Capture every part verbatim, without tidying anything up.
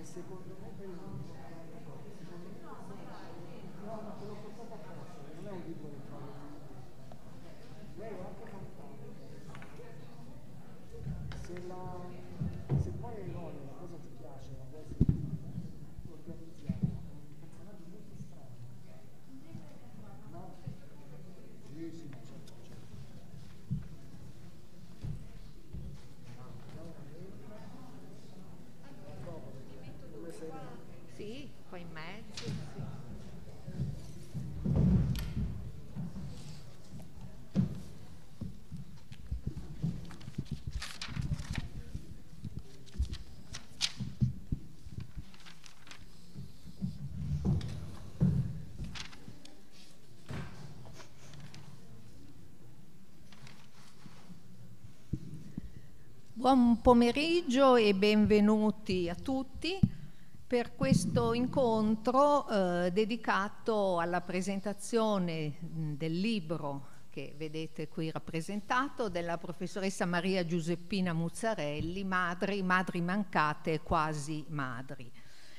secondo me per il libro, secondo me no, no, te l'ho portato apposta, non è un libro che trovo. Lei è anche fantastica. Se, la, se poi hai voglia, la cosa ti piace, la vuoi organizzare, è un personaggio molto strano. No? Sì, sì, ma certo, certo. Sì, qua in mezzo, sì. Buon pomeriggio e benvenuti a tutti per questo incontro eh, dedicato alla presentazione mh, del libro che vedete qui rappresentato della professoressa Maria Giuseppina Muzzarelli, Madri, Madri mancate e quasi madri.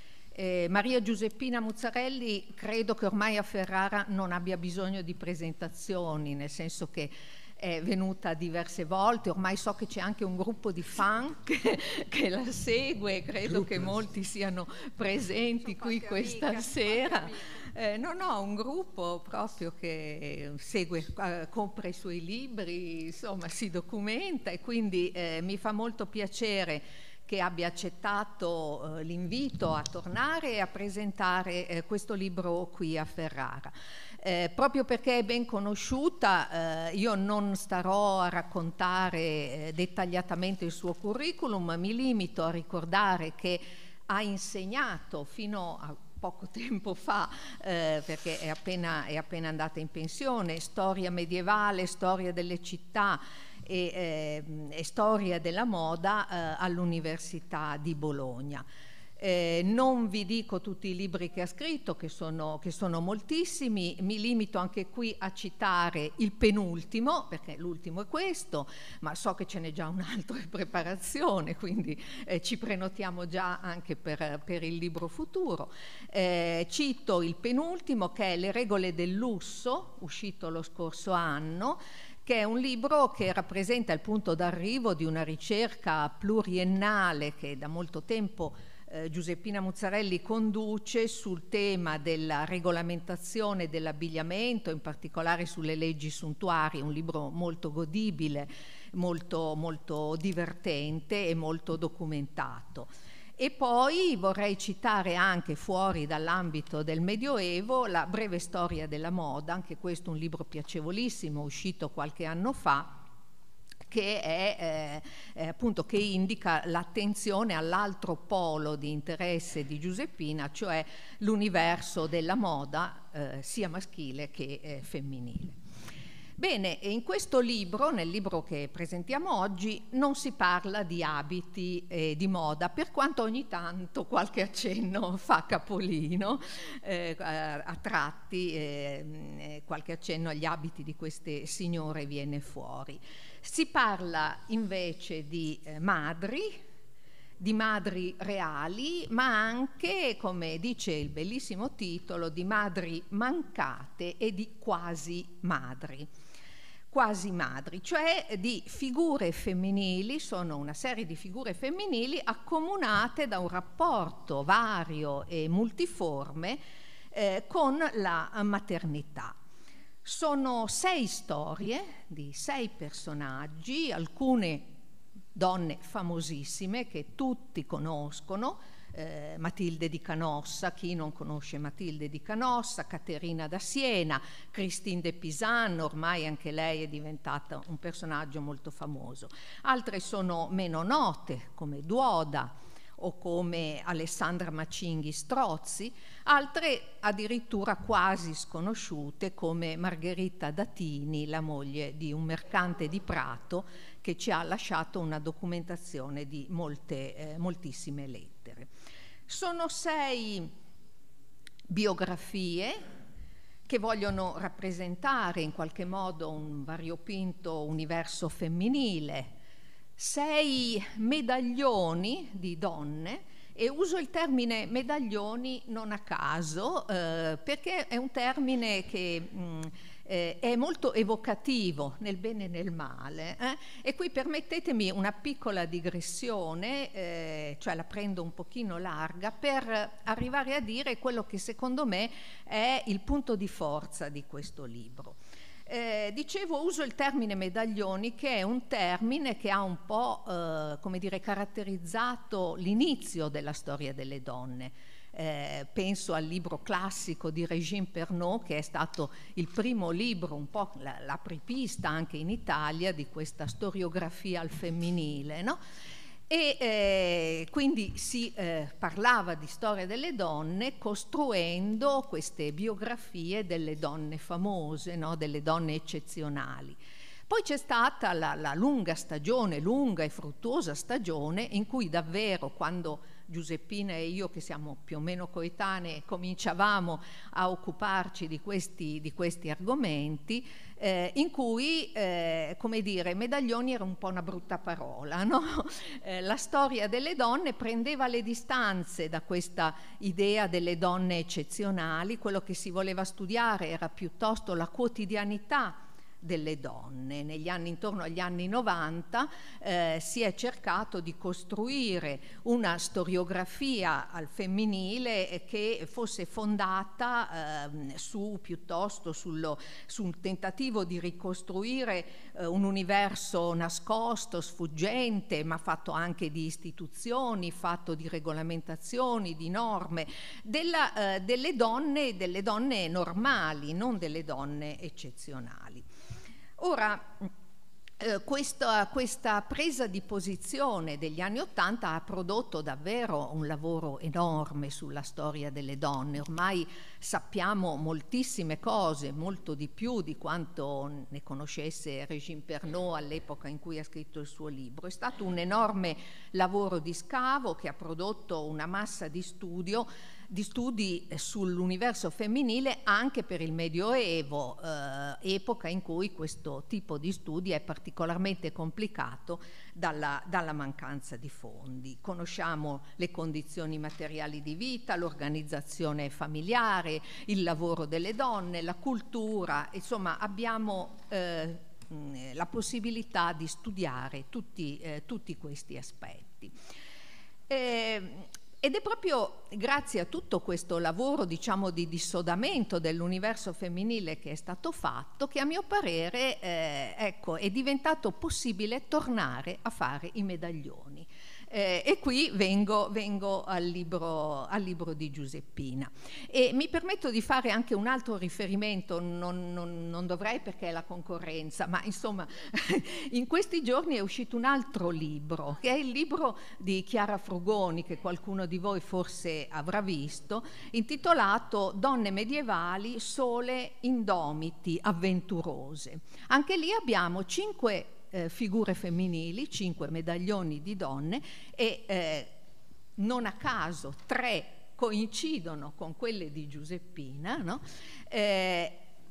Eh, Maria Giuseppina Muzzarelli credo che ormai a Ferrara non abbia bisogno di presentazioni, nel senso che è venuta diverse volte, ormai so che c'è anche un gruppo di fan che, che la segue, credo Gruppo. Che molti siano presenti qui questa amica, sera. Eh, no, no, un gruppo proprio che segue, eh, compra i suoi libri, insomma si documenta e quindi eh, mi fa molto piacere che abbia accettato eh, l'invito a tornare e a presentare eh, questo libro qui a Ferrara. Eh, proprio perché è ben conosciuta, eh, io non starò a raccontare eh, dettagliatamente il suo curriculum, mi limito a ricordare che ha insegnato fino a poco tempo fa, eh, perché è appena, è appena andata in pensione, storia medievale, storia delle città e, eh, e storia della moda eh, all'Università di Bologna. Eh, non vi dico tutti i libri che ha scritto, che sono, che sono moltissimi, mi limito anche qui a citare il penultimo, perché l'ultimo è questo, ma so che ce n'è già un altro in preparazione, quindi eh, ci prenotiamo già anche per, per il libro futuro. Eh, cito il penultimo, che è Le regole del lusso, uscito lo scorso anno, che è un libro che rappresenta il punto d'arrivo di una ricerca pluriennale che da molto tempo eh, Giuseppina Muzzarelli conduce sul tema della regolamentazione dell'abbigliamento, in particolare sulle leggi suntuarie, un libro molto godibile, molto, molto divertente e molto documentato. E poi vorrei citare anche, fuori dall'ambito del Medioevo, La breve storia della moda, anche questo un libro piacevolissimo, uscito qualche anno fa, che è eh, appunto che indica l'attenzione all'altro polo di interesse di Giuseppina, cioè l'universo della moda eh, sia maschile che eh, femminile. Bene, in questo libro, nel libro che presentiamo oggi, non si parla di abiti e di moda, per quanto ogni tanto qualche accenno fa capolino, eh, a tratti eh, qualche accenno agli abiti di queste signore viene fuori. Si parla invece di eh, madri, di madri reali, ma anche, come dice il bellissimo titolo, di madri mancate e di quasi madri. Quasi madri, cioè di figure femminili, sono una serie di figure femminili accomunate da un rapporto vario e multiforme eh, con la maternità. Sono sei storie di sei personaggi, alcune donne famosissime che tutti conoscono, eh, Matilde di Canossa, chi non conosce Matilde di Canossa, Caterina da Siena, Christine de Pisan, ormai anche lei è diventata un personaggio molto famoso. Altre sono meno note, come Duoda o come Alessandra Macinghi Strozzi, altre addirittura quasi sconosciute come Margherita Datini, la moglie di un mercante di Prato che ci ha lasciato una documentazione di molte, eh, moltissime lettere. Sono sei biografie che vogliono rappresentare in qualche modo un variopinto universo femminile, sei medaglioni di donne E uso il termine medaglioni non a caso, eh, perché è un termine che mh, eh, è molto evocativo nel bene e nel male. Eh? E qui permettetemi una piccola digressione, eh, cioè la prendo un pochino larga, per arrivare a dire quello che secondo me è il punto di forza di questo libro. Eh, dicevo, uso il termine medaglioni, che è un termine che ha un po' eh, come dire, caratterizzato l'inizio della storia delle donne. Eh, penso al libro classico di Régine Pernot, che è stato il primo libro, un po' l'apripista anche in Italia, di questa storiografia al femminile, no? E eh, quindi si eh, parlava di storia delle donne costruendo queste biografie delle donne famose, no? Delle donne eccezionali. Poi c'è stata la, la lunga stagione, lunga e fruttuosa stagione, in cui davvero, quando Giuseppina e io, che siamo più o meno coetanee, cominciavamo a occuparci di questi, di questi argomenti, eh, in cui, eh, come dire, medaglioni era un po' una brutta parola, no? Eh, la storia delle donne prendeva le distanze da questa idea delle donne eccezionali. Quello che si voleva studiare era piuttosto la quotidianità delle donne. Negli anni, intorno agli anni novanta, eh, si è cercato di costruire una storiografia al femminile che fosse fondata eh, su piuttosto sullo, su un tentativo di ricostruire eh, un universo nascosto, sfuggente, ma fatto anche di istituzioni, fatto di regolamentazioni, di norme, della, eh, delle donne, delle donne normali, non delle donne eccezionali. Ora, eh, questa, questa presa di posizione degli anni Ottanta ha prodotto davvero un lavoro enorme sulla storia delle donne. Ormai sappiamo moltissime cose, molto di più di quanto ne conoscesse Régine Pernot all'epoca in cui ha scritto il suo libro. È stato un enorme lavoro di scavo che ha prodotto una massa di studio di studi sull'universo femminile anche per il Medioevo, eh, epoca in cui questo tipo di studi è particolarmente complicato dalla, dalla mancanza di fondi. Conosciamo le condizioni materiali di vita, l'organizzazione familiare, il lavoro delle donne, la cultura, insomma abbiamo eh, la possibilità di studiare tutti, eh, tutti questi aspetti. Eh, Ed è proprio grazie a tutto questo lavoro, diciamo, di dissodamento dell'universo femminile che è stato fatto che, a mio parere, eh, ecco, è diventato possibile tornare a fare i medaglioni. Eh, e qui vengo, vengo al, libro, al libro di Giuseppina. E mi permetto di fare anche un altro riferimento, non, non, non dovrei perché è la concorrenza, ma insomma in questi giorni è uscito un altro libro, che è il libro di Chiara Frugoni, che qualcuno di voi forse avrà visto, intitolato Donne medievali, sole, indomiti, avventurose. Anche lì abbiamo cinque Eh, figure femminili, cinque medaglioni di donne e eh, non a caso tre coincidono con quelle di Giuseppina, no? Eh,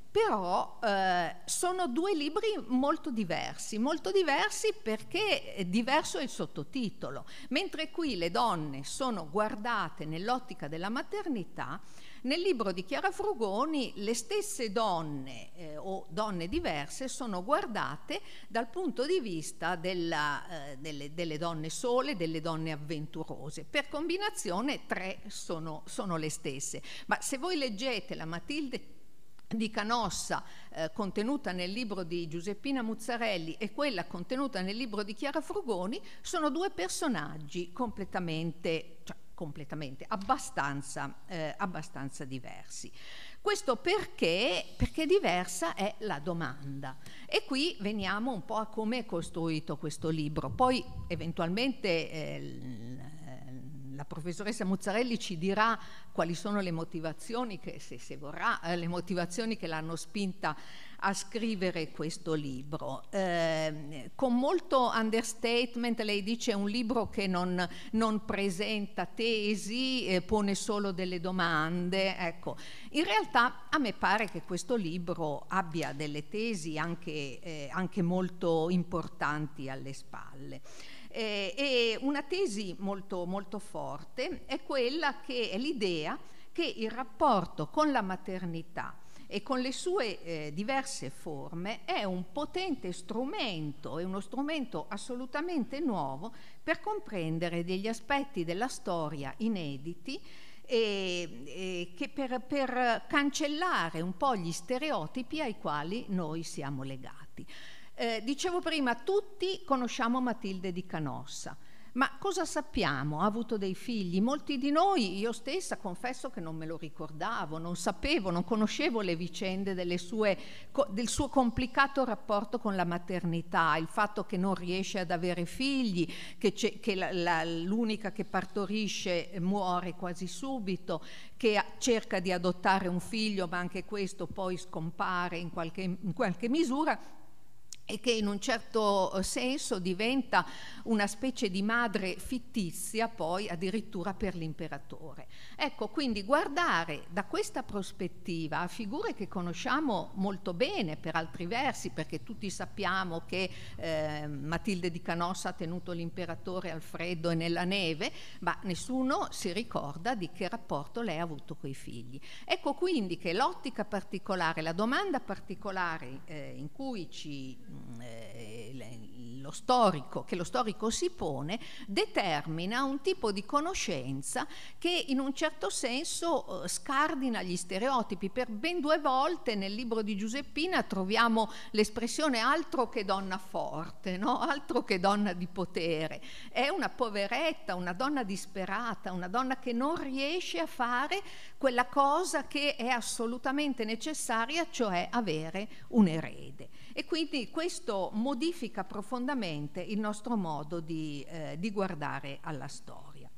però eh, sono due libri molto diversi, molto diversi perché è diverso il sottotitolo. Mentre qui le donne sono guardate nell'ottica della maternità, nel libro di Chiara Frugoni le stesse donne eh, o donne diverse sono guardate dal punto di vista della, eh, delle, delle donne sole, delle donne avventurose. Per combinazione tre sono, sono le stesse. Ma se voi leggete la Matilde di Canossa eh, contenuta nel libro di Giuseppina Muzzarelli e quella contenuta nel libro di Chiara Frugoni, sono due personaggi completamente, cioè, completamente, abbastanza, eh, abbastanza diversi. Questo perché? Perché diversa è la domanda. E qui veniamo un po' a come è costruito questo libro. Poi eventualmente eh, la professoressa Muzzarelli ci dirà quali sono le motivazioni che, se, se vorrà, eh, le motivazioni che l'hanno spinta a scrivere questo libro. Eh, con molto understatement lei dice è un libro che non, non presenta tesi, eh, pone solo delle domande. Ecco, in realtà a me pare che questo libro abbia delle tesi anche, eh, anche molto importanti alle spalle. Eh, e una tesi molto, molto forte è quella che è l'idea che il rapporto con la maternità e con le sue eh, diverse forme è un potente strumento, è uno strumento assolutamente nuovo per comprendere degli aspetti della storia inediti e, e che per, per cancellare un po' gli stereotipi ai quali noi siamo legati. Eh, dicevo prima, tutti conosciamo Matilde di Canossa. Ma cosa sappiamo? Ha avuto dei figli? Molti di noi, io stessa confesso che non me lo ricordavo, non sapevo, non conoscevo le vicende delle sue, del suo complicato rapporto con la maternità, il fatto che non riesce ad avere figli, che, che la, la, l'unica che partorisce muore quasi subito, che cerca di adottare un figlio ma anche questo poi scompare in qualche, in qualche misura, e che in un certo senso diventa una specie di madre fittizia poi addirittura per l'imperatore. Ecco, quindi guardare da questa prospettiva a figure che conosciamo molto bene per altri versi, perché tutti sappiamo che eh, Matilde di Canossa ha tenuto l'imperatore al freddo e nella neve, ma nessuno si ricorda di che rapporto lei ha avuto coi figli. Ecco quindi che l'ottica particolare, la domanda particolare eh, in cui ci lo storico, che lo storico si pone, determina un tipo di conoscenza che in un certo senso scardina gli stereotipi. Per ben due volte nel libro di Giuseppina troviamo l'espressione altro che donna forte, no? Altro che donna di potere. È una poveretta, una donna disperata, una donna che non riesce a fare quella cosa che è assolutamente necessaria, cioè avere un erede. E quindi questo modifica profondamente il nostro modo di, eh, di guardare alla storia.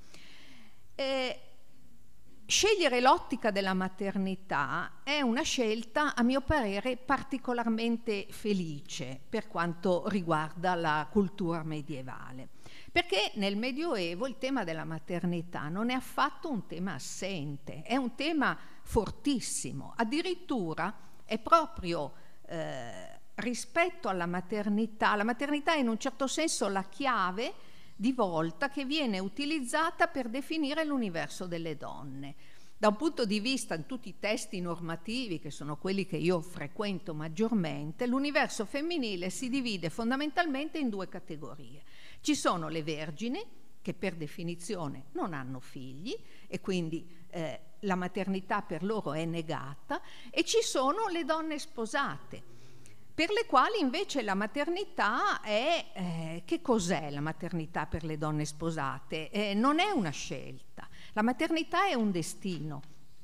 Eh, scegliere l'ottica della maternità è una scelta, a mio parere, particolarmente felice per quanto riguarda la cultura medievale, perché nel Medioevo il tema della maternità non è affatto un tema assente, è un tema fortissimo, addirittura è proprio eh, rispetto alla maternità, la maternità è in un certo senso la chiave di volta che viene utilizzata per definire l'universo delle donne. Da un punto di vista, in tutti i testi normativi, che sono quelli che io frequento maggiormente, l'universo femminile si divide fondamentalmente in due categorie. Ci sono le vergini, che per definizione non hanno figli e quindi eh, la maternità per loro è negata, e ci sono le donne sposate, per le quali invece la maternità è, eh, che cos'è la maternità per le donne sposate? Eh, non è una scelta, la maternità è un destino,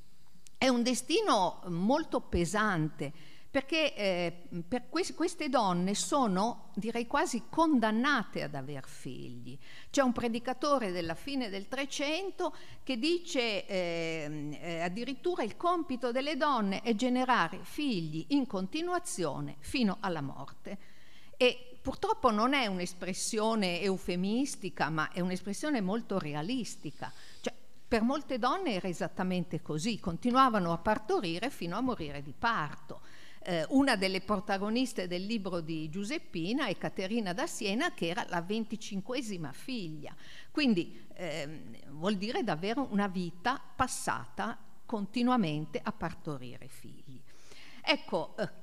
è un destino molto pesante, perché eh, per que- queste donne sono, direi quasi, condannate ad aver figli. C'è un predicatore della fine del Trecento che dice eh, eh, addirittura il compito delle donne è generare figli in continuazione fino alla morte. E purtroppo non è un'espressione eufemistica, ma è un'espressione molto realistica. Cioè, per molte donne era esattamente così, continuavano a partorire fino a morire di parto. Eh, una delle protagoniste del libro di Giuseppina è Caterina da Siena, che era la venticinquesima figlia. Quindi eh, vuol dire davvero una vita passata continuamente a partorire figli. Ecco, eh,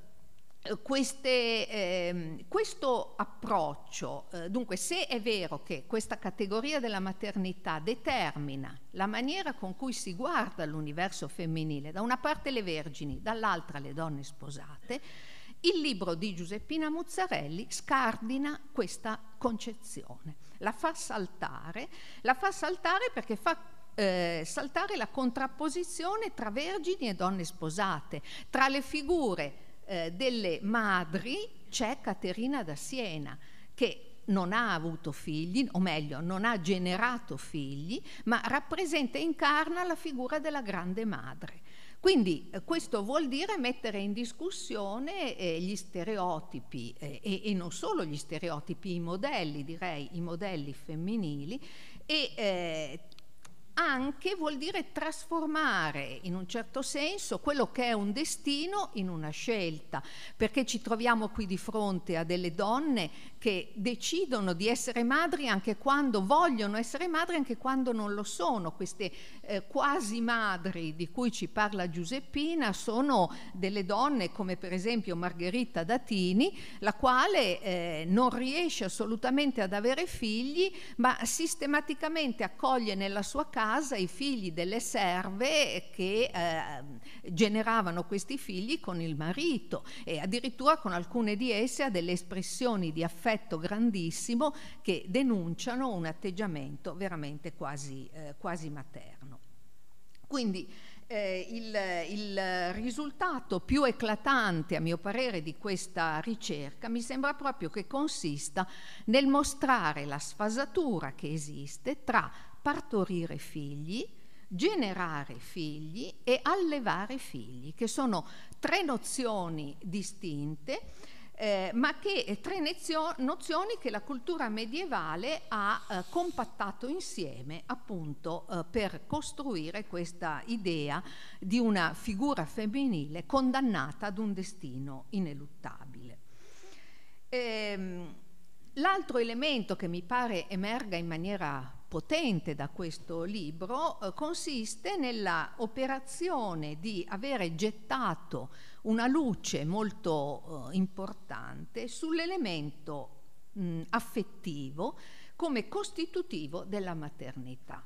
Queste, eh, questo approccio, eh, dunque, se è vero che questa categoria della maternità determina la maniera con cui si guarda l'universo femminile, da una parte le vergini, dall'altra le donne sposate, il libro di Giuseppina Muzzarelli scardina questa concezione, la fa saltare, la fa saltare perché fa Eh, saltare la contrapposizione tra vergini e donne sposate, tra le figure Eh, delle madri. C'è Caterina da Siena che non ha avuto figli, o meglio non ha generato figli, ma rappresenta e incarna la figura della grande madre. Quindi eh, questo vuol dire mettere in discussione eh, gli stereotipi eh, e, e non solo gli stereotipi, i modelli, direi i modelli femminili, e eh, anche vuol dire trasformare in un certo senso quello che è un destino in una scelta, perché ci troviamo qui di fronte a delle donne che decidono di essere madri anche quando vogliono essere madri, anche quando non lo sono. Queste eh, quasi madri di cui ci parla Giuseppina sono delle donne come per esempio Margherita Datini, la quale eh, non riesce assolutamente ad avere figli, ma sistematicamente accoglie nella sua casa i figli delle serve che eh, generavano questi figli con il marito, e addirittura con alcune di esse ha delle espressioni di affetto grandissimo che denunciano un atteggiamento veramente quasi, eh, quasi materno. Quindi eh, il, il risultato più eclatante, a mio parere, di questa ricerca mi sembra proprio che consista nel mostrare la sfasatura che esiste tra partorire figli, generare figli e allevare figli, che sono tre nozioni distinte, Eh, ma che tre nezio- nozioni che la cultura medievale ha eh, compattato insieme appunto eh, per costruire questa idea di una figura femminile condannata ad un destino ineluttabile. Ehm, l'altro elemento che mi pare emerga in maniera potente da questo libro eh, consiste nella operazione di avere gettato una luce molto eh, importante sull'elemento mh, affettivo come costitutivo della maternità.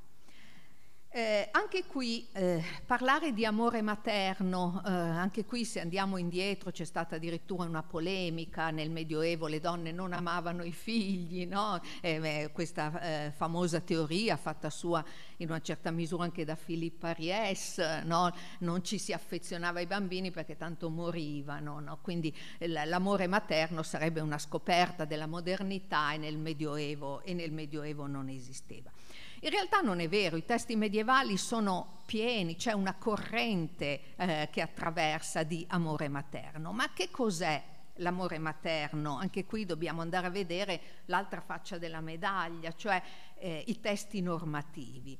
Eh, anche qui eh, parlare di amore materno, eh, anche qui se andiamo indietro c'è stata addirittura una polemica. Nel Medioevo le donne non amavano i figli, no? eh, questa eh, famosa teoria fatta sua in una certa misura anche da Philippa Ries, no? Non ci si affezionava ai bambini perché tanto morivano, no? Quindi l'amore materno sarebbe una scoperta della modernità, e nel Medioevo, e nel Medioevo non esisteva. In realtà non è vero, i testi medievali sono pieni, c'è una corrente eh, che attraversa di amore materno. Ma che cos'è l'amore materno? Anche qui dobbiamo andare a vedere l'altra faccia della medaglia, cioè eh, i testi normativi.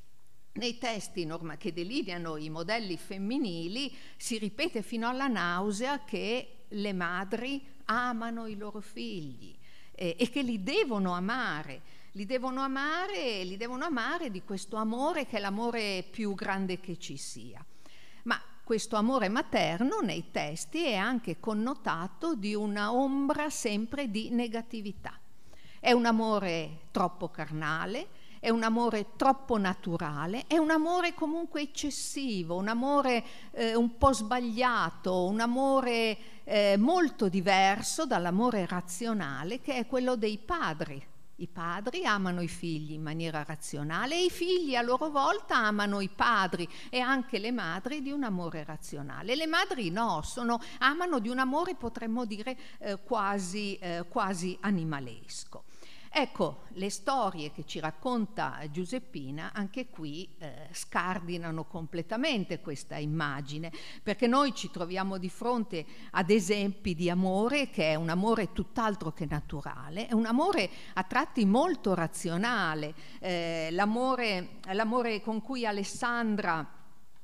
Nei testi norma- che delineano i modelli femminili si ripete fino alla nausea che le madri amano i loro figli eh, e che li devono amare. Li devono amare, li devono amare di questo amore che è l'amore più grande che ci sia. Ma questo amore materno nei testi è anche connotato di una ombra sempre di negatività. È un amore troppo carnale, è un amore troppo naturale, è un amore comunque eccessivo, un amore eh, un po' sbagliato, un amore eh, molto diverso dall'amore razionale che è quello dei padri. I padri amano i figli in maniera razionale e i figli a loro volta amano i padri e anche le madri di un amore razionale. Le madri no, sono, amano di un amore, potremmo dire, eh, quasi, eh, quasi animalesco. Ecco, le storie che ci racconta Giuseppina anche qui eh, scardinano completamente questa immagine, perché noi ci troviamo di fronte ad esempi di amore che è un amore tutt'altro che naturale, è un amore a tratti molto razionale, eh, l'amore, l'amore con cui Alessandra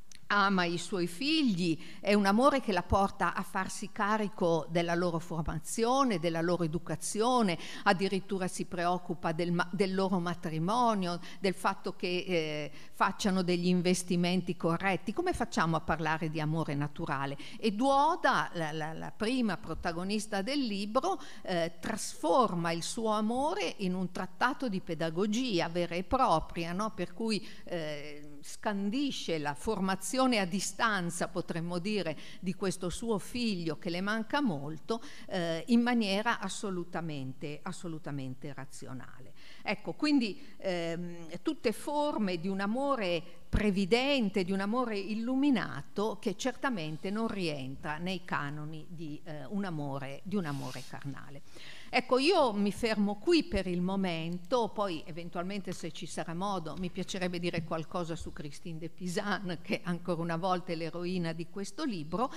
ama i suoi figli, è un amore che la porta a farsi carico della loro formazione, della loro educazione, addirittura si preoccupa del, del loro matrimonio, del fatto che eh, facciano degli investimenti corretti. Come facciamo a parlare di amore naturale? E Duoda, la, la, la prima protagonista del libro, eh, trasforma il suo amore in un trattato di pedagogia vera e propria, no? Per cui eh, scandisce la formazione a distanza, potremmo dire, di questo suo figlio che le manca molto eh, in maniera assolutamente, assolutamente razionale. Ecco, quindi ehm, tutte forme di un amore previdente, di un amore illuminato che certamente non rientra nei canoni di, eh, un, amore, di un amore carnale. Ecco, io mi fermo qui per il momento, poi eventualmente se ci sarà modo mi piacerebbe dire qualcosa su Christine de Pisan, che ancora una volta è l'eroina di questo libro,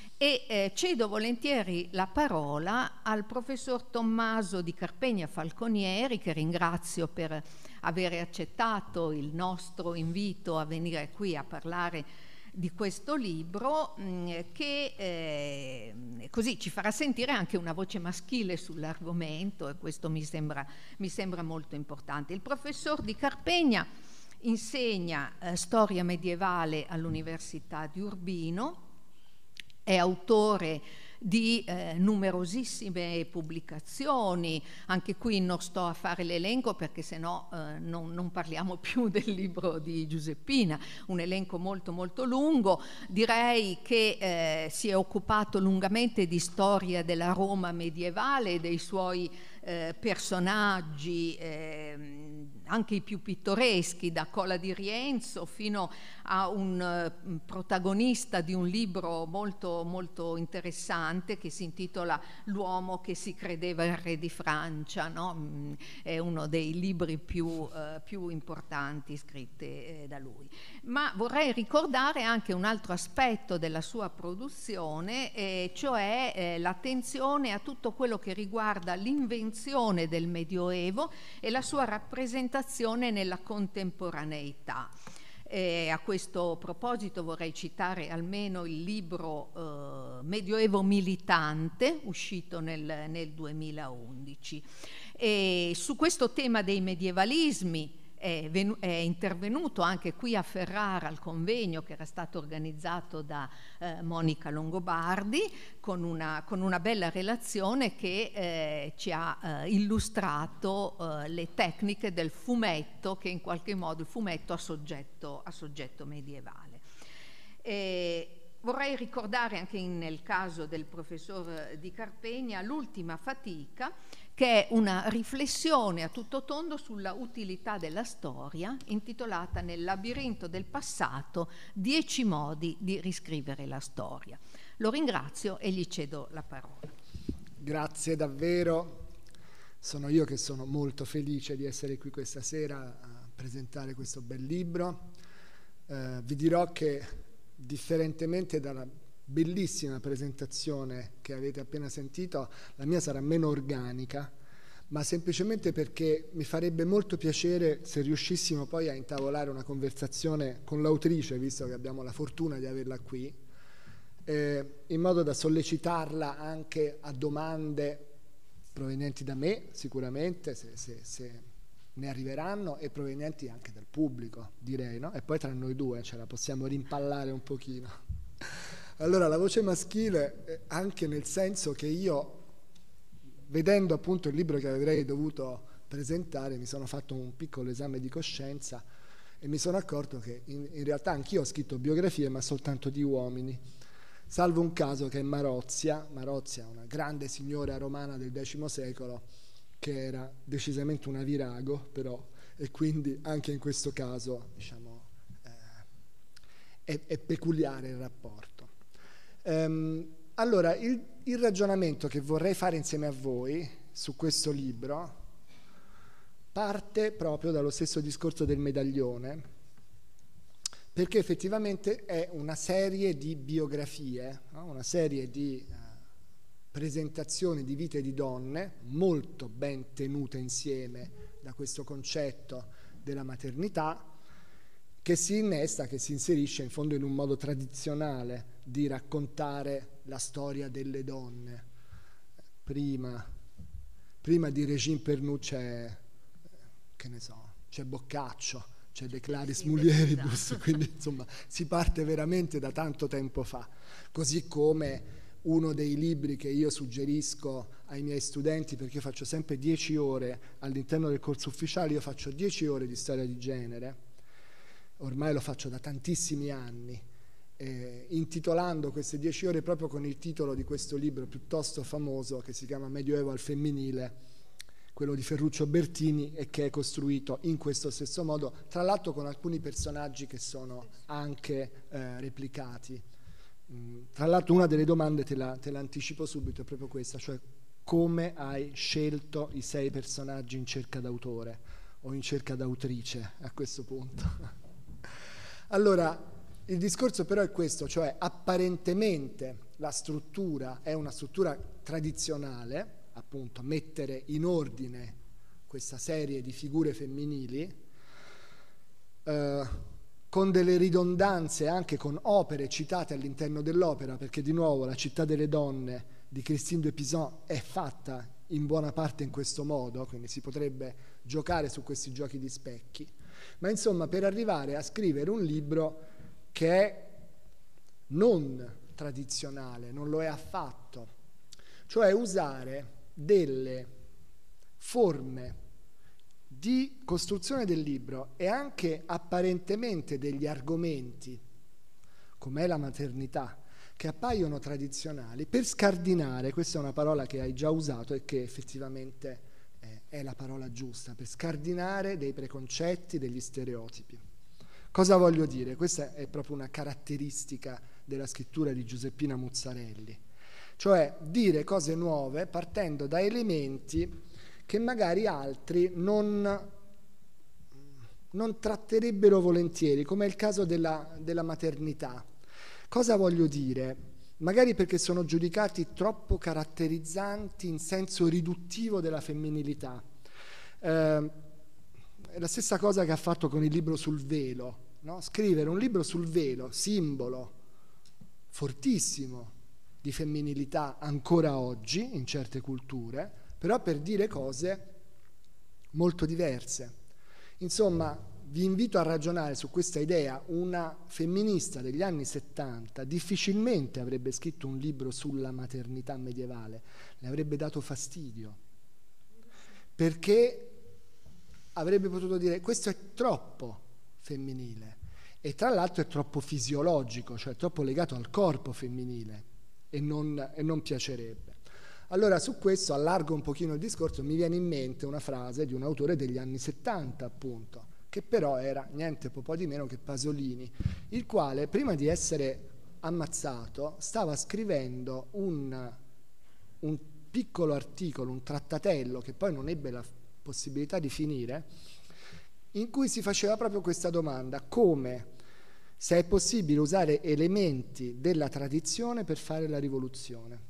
e eh, cedo volentieri la parola al professor Tommaso di Carpegna Falconieri, che ringrazio per avere accettato il nostro invito a venire qui a parlare di questo libro, mh, che eh, così ci farà sentire anche una voce maschile sull'argomento, e questo mi sembra, mi sembra molto importante. Il professor Di Carpegna insegna eh, storia medievale all'Università di Urbino, è autore di eh, numerosissime pubblicazioni. Anche qui non sto a fare l'elenco perché sennò eh, non, non parliamo più del libro di Giuseppina, un elenco molto molto lungo. Direi che eh, si è occupato lungamente di storia della Roma medievale e dei suoi eh, personaggi, eh, anche i più pittoreschi, da Cola di Rienzo fino a un uh, protagonista di un libro molto molto interessante che si intitola L'uomo che si credeva il re di Francia, no? Mm, è uno dei libri più, uh, più importanti scritti eh, da lui. Ma vorrei ricordare anche un altro aspetto della sua produzione, eh, cioè eh, l'attenzione a tutto quello che riguarda l'invenzione del Medioevo e la sua rappresentazione nella contemporaneità. E a questo proposito vorrei citare almeno il libro eh, Medioevo militante, uscito nel, nel duemilaundici. E su questo tema dei medievalismi è, venu- è intervenuto anche qui a Ferrara al convegno che era stato organizzato da eh, Monica Longobardi, con una, con una bella relazione che eh, ci ha eh, illustrato eh, le tecniche del fumetto, che in qualche modo il fumetto a soggetto, a soggetto medievale. E vorrei ricordare anche in, nel caso del professor Di Carpegna l'ultima fatica, che è una riflessione a tutto tondo sulla utilità della storia, intitolata Nel labirinto del passato, dieci modi di riscrivere la storia. Lo ringrazio e gli cedo la parola. Grazie davvero, sono io che sono molto felice di essere qui questa sera a presentare questo bel libro. Eh, vi dirò che, differentemente dalla bellissima presentazione che avete appena sentito, la mia sarà meno organica, ma semplicemente perché mi farebbe molto piacere se riuscissimo poi a intavolare una conversazione con l'autrice, visto che abbiamo la fortuna di averla qui, eh, in modo da sollecitarla anche a domande provenienti da me, sicuramente, se, se, se ne arriveranno, e provenienti anche dal pubblico, direi, no? E poi tra noi due ce la possiamo rimpallare un pochino. Allora, la voce maschile, anche nel senso che io, vedendo appunto il libro che avrei dovuto presentare, mi sono fatto un piccolo esame di coscienza e mi sono accorto che in, in realtà anch'io ho scritto biografie, ma soltanto di uomini, salvo un caso che è Marozia. Marozia, una grande signora romana del X secolo, che era decisamente una virago, però, e quindi anche in questo caso, diciamo, eh, è, è peculiare il rapporto. Um, allora, il, il ragionamento che vorrei fare insieme a voi su questo libro parte proprio dallo stesso discorso del medaglione, perché effettivamente è una serie di biografie, no? Una serie di uh, presentazioni di vite di donne molto ben tenute insieme da questo concetto della maternità, che si innesta, che si inserisce in fondo in un modo tradizionale di raccontare la storia delle donne. Prima, prima di Regine Pernoud c'è, che ne so, c'è Boccaccio, c'è De Claris sì, Mulieribus, esatto. Quindi insomma si parte veramente da tanto tempo fa. Così come uno dei libri che io suggerisco ai miei studenti, perché io faccio sempre dieci ore all'interno del corso ufficiale, io faccio dieci ore di storia di genere, ormai lo faccio da tantissimi anni, eh, intitolando queste dieci ore proprio con il titolo di questo libro piuttosto famoso che si chiama Medioevo al femminile, quello di Ferruccio Bertini, e che è costruito in questo stesso modo, tra l'altro con alcuni personaggi che sono anche eh, replicati. Mm, tra l'altro una delle domande te la, te la anticipo subito, è proprio questa, cioè come hai scelto i sei personaggi in cerca d'autore o in cerca d'autrice a questo punto? Allora, il discorso però è questo, cioè apparentemente la struttura è una struttura tradizionale, appunto mettere in ordine questa serie di figure femminili, eh, con delle ridondanze anche con opere citate all'interno dell'opera, perché di nuovo La città delle donne di Christine de Pizan è fatta in buona parte in questo modo, quindi si potrebbe giocare su questi giochi di specchi, ma insomma per arrivare a scrivere un libro che è non tradizionale, non lo è affatto, cioè usare delle forme di costruzione del libro e anche apparentemente degli argomenti, com'è la maternità, che appaiono tradizionali, per scardinare, questa è una parola che hai già usato e che effettivamente eh, è la parola giusta, per scardinare dei preconcetti, degli stereotipi. Cosa voglio dire? Questa è proprio una caratteristica della scrittura di Giuseppina Muzzarelli, cioè dire cose nuove partendo da elementi che magari altri non, non tratterebbero volentieri, come è il caso della, della maternità. Cosa voglio dire? Magari perché sono giudicati troppo caratterizzanti in senso riduttivo della femminilità. Eh, è la stessa cosa che ha fatto con il libro sul velo, no? Scrivere un libro sul velo, simbolo fortissimo di femminilità ancora oggi in certe culture, però per dire cose molto diverse. Insomma, vi invito a ragionare su questa idea. Una femminista degli anni settanta difficilmente avrebbe scritto un libro sulla maternità medievale, le avrebbe dato fastidio, perché avrebbe potuto dire questo è troppo femminile e tra l'altro è troppo fisiologico, cioè troppo legato al corpo femminile e non, e non piacerebbe. Allora su questo allargo un pochino il discorso, mi viene in mente una frase di un autore degli anni settanta appunto, che però era niente po' di meno che Pasolini, il quale prima di essere ammazzato stava scrivendo un, un piccolo articolo, un trattatello che poi non ebbe la possibilità di finire, in cui si faceva proprio questa domanda: come, se è possibile usare elementi della tradizione per fare la rivoluzione,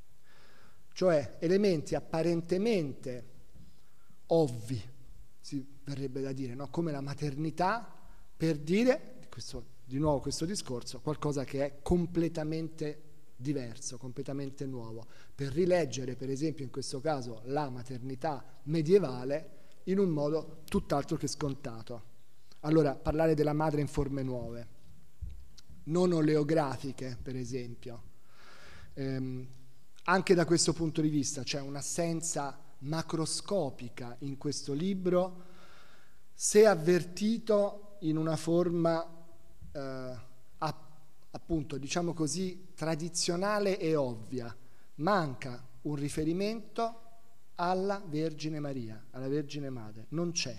cioè elementi apparentemente ovvi, si verrebbe da dire, no? Come la maternità, per dire, questo, di nuovo questo discorso, qualcosa che è completamente diverso, completamente nuovo, per rileggere per esempio in questo caso la maternità medievale in un modo tutt'altro che scontato. Allora, parlare della madre in forme nuove, non oleografiche per esempio, ehm, anche da questo punto di vista c'è un'assenza macroscopica in questo libro, se avvertito in una forma eh, appunto, diciamo così, tradizionale e ovvia. Manca un riferimento alla Vergine Maria, alla Vergine Madre, non c'è.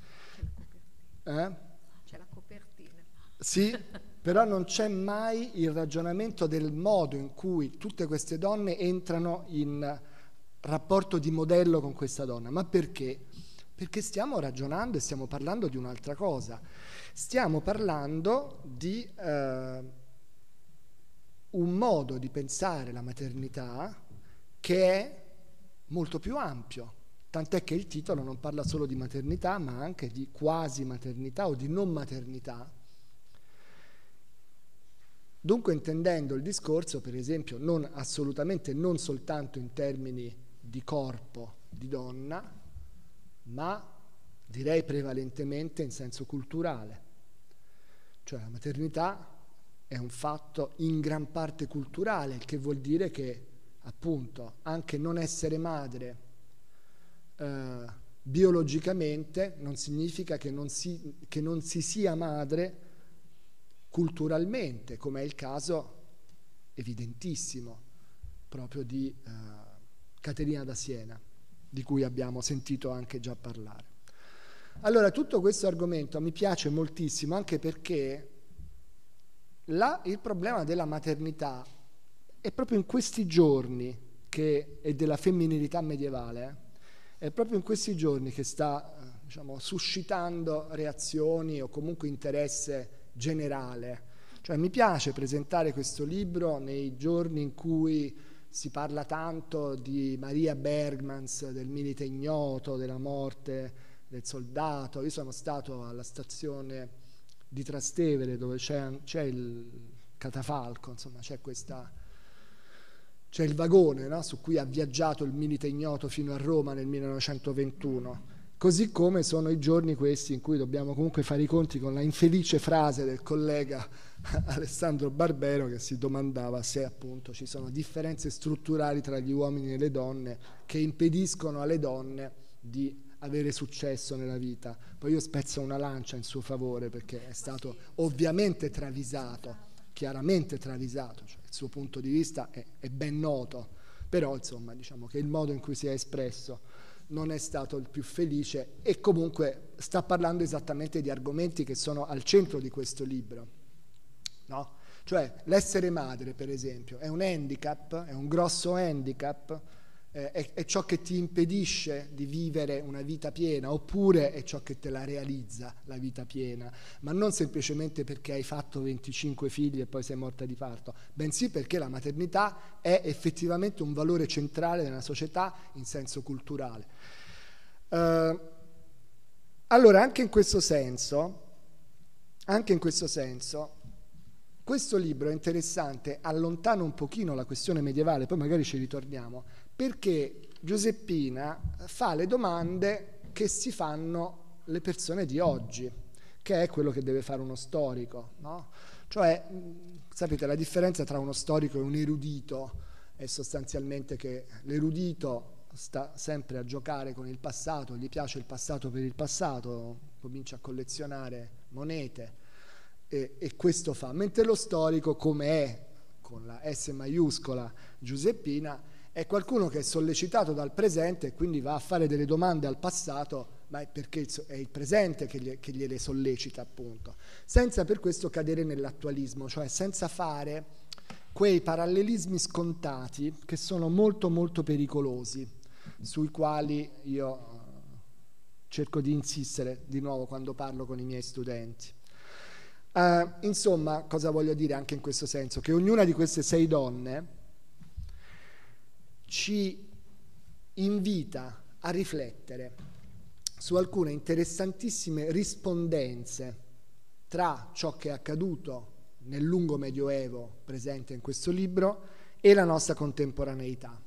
Eh? C'è la copertina. Sì, però non c'è mai il ragionamento del modo in cui tutte queste donne entrano in rapporto di modello con questa donna. Ma perché? Perché stiamo ragionando e stiamo parlando di un'altra cosa. Stiamo parlando di eh, un modo di pensare la maternità che è molto più ampio, tant'è che il titolo non parla solo di maternità, ma anche di quasi maternità o di non maternità. Dunque, intendendo il discorso, per esempio, non assolutamente non soltanto in termini di corpo di donna, ma direi prevalentemente in senso culturale. Cioè la maternità è un fatto in gran parte culturale, il che vuol dire che appunto anche non essere madre eh, biologicamente non significa che non, si, che non si sia madre culturalmente, come è il caso evidentissimo proprio di eh, Caterina da Siena, di cui abbiamo sentito anche già parlare. Allora, tutto questo argomento mi piace moltissimo anche perché la, il problema della maternità è proprio in questi giorni che, e della femminilità medievale, eh, è proprio in questi giorni che sta diciamo, suscitando reazioni o comunque interesse generale. Cioè mi piace presentare questo libro nei giorni in cui si parla tanto di Maria Bergmans, del Milite Ignoto, della morte del soldato. Io sono stato alla stazione di Trastevere dove c'è, c'è il catafalco, insomma c'è questa, c'è il vagone, no? Su cui ha viaggiato il Milite Ignoto fino a Roma nel millenovecentoventuno. Così come sono i giorni questi in cui dobbiamo comunque fare i conti con la infelice frase del collega Alessandro Barbero, che si domandava se appunto ci sono differenze strutturali tra gli uomini e le donne che impediscono alle donne di avere successo nella vita. Poi io spezzo una lancia in suo favore, perché è stato ovviamente travisato, chiaramente travisato, cioè il suo punto di vista è, è ben noto, però insomma diciamo che il modo in cui si è espresso non è stato il più felice, e comunque sta parlando esattamente di argomenti che sono al centro di questo libro, no? Cioè l'essere madre, per esempio, è un handicap, è un grosso handicap, eh, è, è ciò che ti impedisce di vivere una vita piena, oppure è ciò che te la realizza, la vita piena, ma non semplicemente perché hai fatto venticinque figli e poi sei morta di parto, bensì perché la maternità è effettivamente un valore centrale nella società in senso culturale. Uh, allora, anche in questo senso, anche in questo senso, questo libro è interessante, allontana un pochino la questione medievale, poi magari ci ritorniamo, perché Giuseppina fa le domande che si fanno le persone di oggi, che è quello che deve fare uno storico, no? Cioè, sapete, la differenza tra uno storico e un erudito è sostanzialmente che l'erudito sta sempre a giocare con il passato, gli piace il passato per il passato, comincia a collezionare monete e, e questo fa, mentre lo storico, come è con la S maiuscola Giuseppina, è qualcuno che è sollecitato dal presente e quindi va a fare delle domande al passato, ma è perché è il presente che, gli, che gliele sollecita, appunto, senza per questo cadere nell'attualismo, cioè senza fare quei parallelismi scontati che sono molto molto pericolosi, sui quali io cerco di insistere di nuovo quando parlo con i miei studenti. Uh, insomma, cosa voglio dire anche in questo senso? Che ognuna di queste sei donne ci invita a riflettere su alcune interessantissime rispondenze tra ciò che è accaduto nel lungo Medioevo presente in questo libro e la nostra contemporaneità.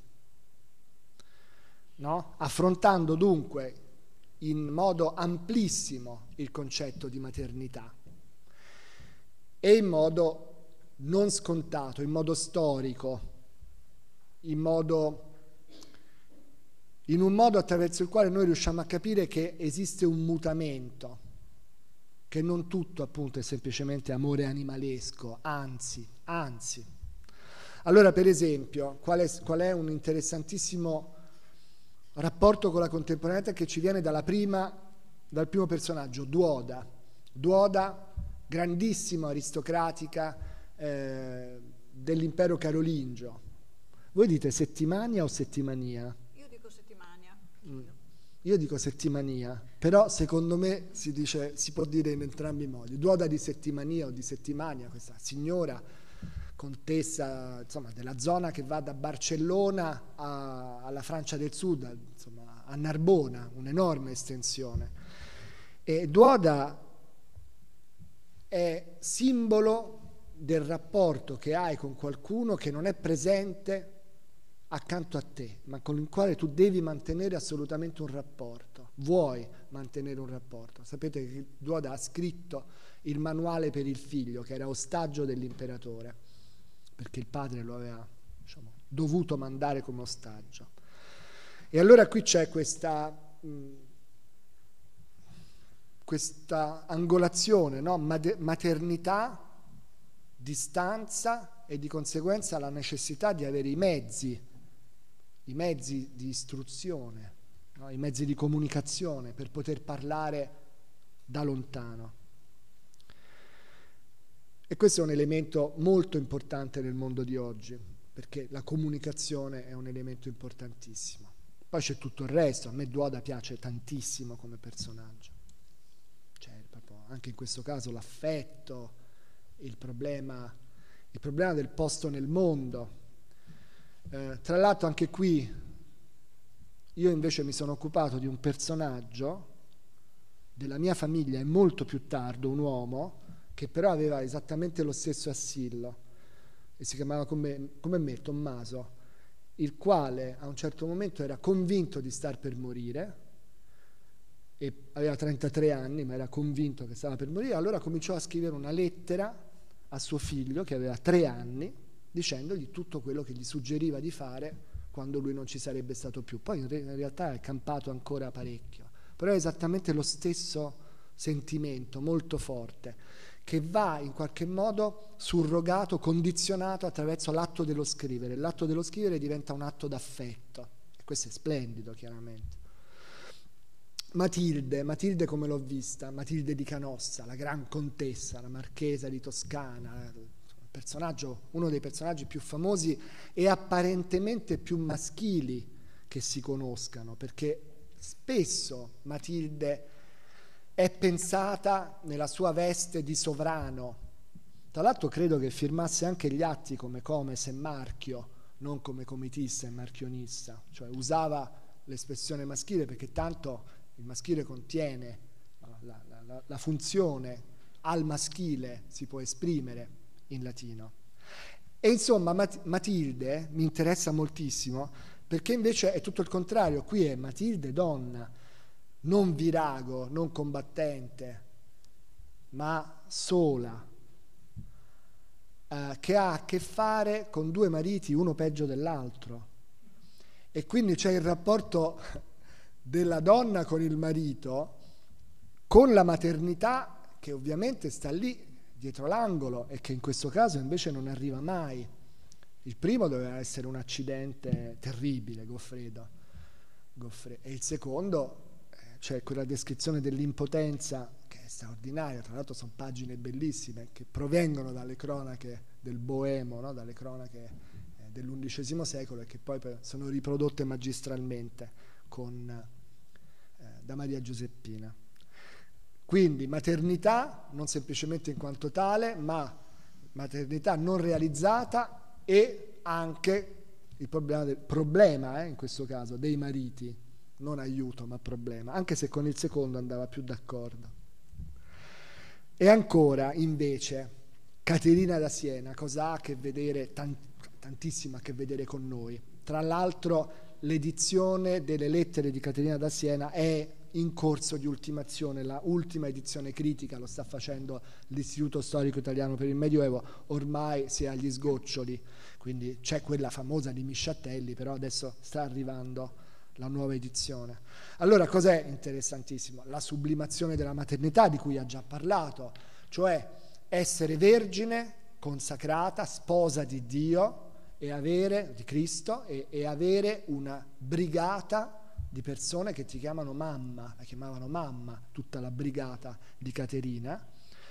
No? Affrontando dunque in modo amplissimo il concetto di maternità e in modo non scontato, in modo storico, in modo, in un modo attraverso il quale noi riusciamo a capire che esiste un mutamento, che non tutto appunto è semplicemente amore animalesco, anzi, anzi. Allora, per esempio, qual è, qual è un interessantissimo rapporto con la contemporaneità che ci viene dalla prima, dal primo personaggio, Duoda. Duoda, grandissima aristocratica eh, dell'impero carolingio. Voi dite settimania o settimania? Io dico settimania. Mm. Io dico settimania, però secondo me si dice, si può dire in entrambi i modi. Duoda di Settimania o di Settimania, questa signora contessa, insomma, della zona che va da Barcellona a, alla Francia del Sud, insomma, a Narbona, un'enorme estensione. E Duoda è simbolo del rapporto che hai con qualcuno che non è presente accanto a te, ma con il quale tu devi mantenere assolutamente un rapporto, vuoi mantenere un rapporto. Sapete che Duoda ha scritto il manuale per il figlio, che era ostaggio dell'imperatore, perché il padre lo aveva, diciamo, dovuto mandare come ostaggio. E allora qui c'è questa, mh, questa angolazione, no? Maternità, distanza e di conseguenza la necessità di avere i mezzi, i mezzi di istruzione, no? I mezzi di comunicazione per poter parlare da lontano. E questo è un elemento molto importante nel mondo di oggi, perché la comunicazione è un elemento importantissimo. Poi c'è tutto il resto, a me Duoda piace tantissimo come personaggio. C'è proprio, anche in questo caso, l'affetto, il problema, il problema del posto nel mondo. Eh, tra l'altro anche qui io invece mi sono occupato di un personaggio della mia famiglia e molto più tardo, un uomo che però aveva esattamente lo stesso assillo e si chiamava come, come me, Tommaso, il quale a un certo momento era convinto di star per morire e aveva trentatré anni, ma era convinto che stava per morire. Allora cominciò a scrivere una lettera a suo figlio che aveva tre anni dicendogli tutto quello che gli suggeriva di fare quando lui non ci sarebbe stato più. Poi in, re- in realtà è campato ancora parecchio, però è esattamente lo stesso sentimento molto forte che va in qualche modo surrogato, condizionato attraverso l'atto dello scrivere. L'atto dello scrivere diventa un atto d'affetto e questo è splendido, chiaramente. Matilde, Matilde come l'ho vista? Matilde di Canossa, la gran contessa, la marchesa di Toscana, personaggio, uno dei personaggi più famosi e apparentemente più maschili che si conoscano, perché spesso Matilde è pensata nella sua veste di sovrano. Tra l'altro credo che firmasse anche gli atti come comes e marchio, non come comitissa e marchionissa, cioè usava l'espressione maschile perché tanto il maschile contiene la, la, la funzione al maschile, si può esprimere in latino. E insomma Mat- Matilde mi interessa moltissimo perché invece è tutto il contrario, qui è Matilde donna, non virago, non combattente, ma sola, eh, che ha a che fare con due mariti, uno peggio dell'altro. E quindi c'è il rapporto della donna con il marito, con la maternità che ovviamente sta lì dietro l'angolo e che in questo caso invece non arriva mai. Il primo doveva essere un accidente terribile, Goffredo, Goffredo. E il secondo, eh, cioè quella descrizione dell'impotenza che è straordinaria, tra l'altro sono pagine bellissime che provengono dalle cronache del Boemo, no? Dalle cronache eh, dell'undicesimo secolo e che poi sono riprodotte magistralmente con, eh, da Maria Giuseppina. Quindi maternità non semplicemente in quanto tale, ma maternità non realizzata e anche il problema, del, problema eh, in questo caso, dei mariti, non aiuto ma problema, anche se con il secondo andava più d'accordo. E ancora invece Caterina da Siena, cosa ha a che vedere, tant, tantissimo a che vedere con noi. Tra l'altro l'edizione delle lettere di Caterina da Siena è in corso di ultimazione, la ultima edizione critica lo sta facendo l'Istituto Storico Italiano per il Medioevo, ormai si è agli sgoccioli, quindi c'è quella famosa di Misciatelli, però adesso sta arrivando la nuova edizione. Allora cos'è interessantissimo? La sublimazione della maternità di cui ha già parlato, cioè essere vergine, consacrata, sposa di Dio e avere, di Cristo, e, e avere una brigata di persone che ti chiamano mamma, la chiamavano mamma, tutta la brigata di Caterina,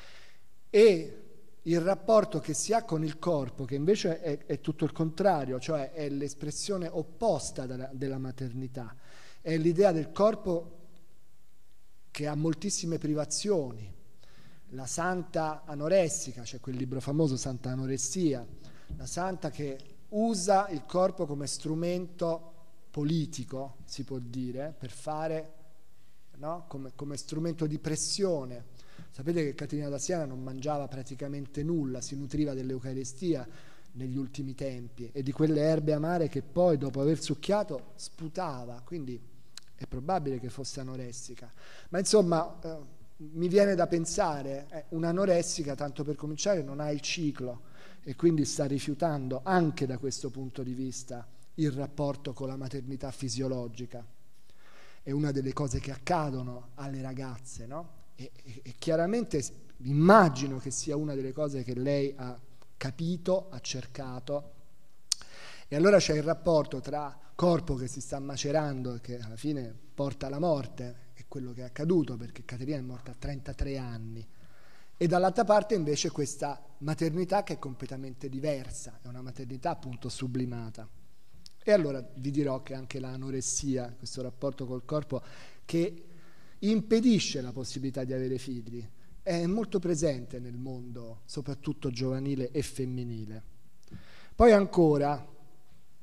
e il rapporto che si ha con il corpo, che invece è, è tutto il contrario, cioè è l'espressione opposta della, della maternità, è l'idea del corpo che ha moltissime privazioni, la santa anoressica, c'è quel libro famoso Santa Anoressia, la santa che usa il corpo come strumento politico, si può dire, per fare, no? come, come strumento di pressione. Sapete che Caterina da Siena non mangiava praticamente nulla, si nutriva dell'Eucaristia negli ultimi tempi e di quelle erbe amare che poi dopo aver succhiato sputava, quindi è probabile che fosse anoressica. Ma insomma eh, mi viene da pensare, eh, un'anoressica tanto per cominciare non ha il ciclo e quindi sta rifiutando anche da questo punto di vista il rapporto con la maternità fisiologica. È una delle cose che accadono alle ragazze, no? E, e, e chiaramente immagino che sia una delle cose che lei ha capito, ha cercato. E allora c'è il rapporto tra corpo che si sta macerando e che alla fine porta alla morte, è quello che è accaduto perché Caterina è morta a trentatré anni, e dall'altra parte invece questa maternità che è completamente diversa, è una maternità appunto sublimata. E allora vi dirò che anche l'anoressia, questo rapporto col corpo che impedisce la possibilità di avere figli, è molto presente nel mondo, soprattutto giovanile e femminile. Poi ancora,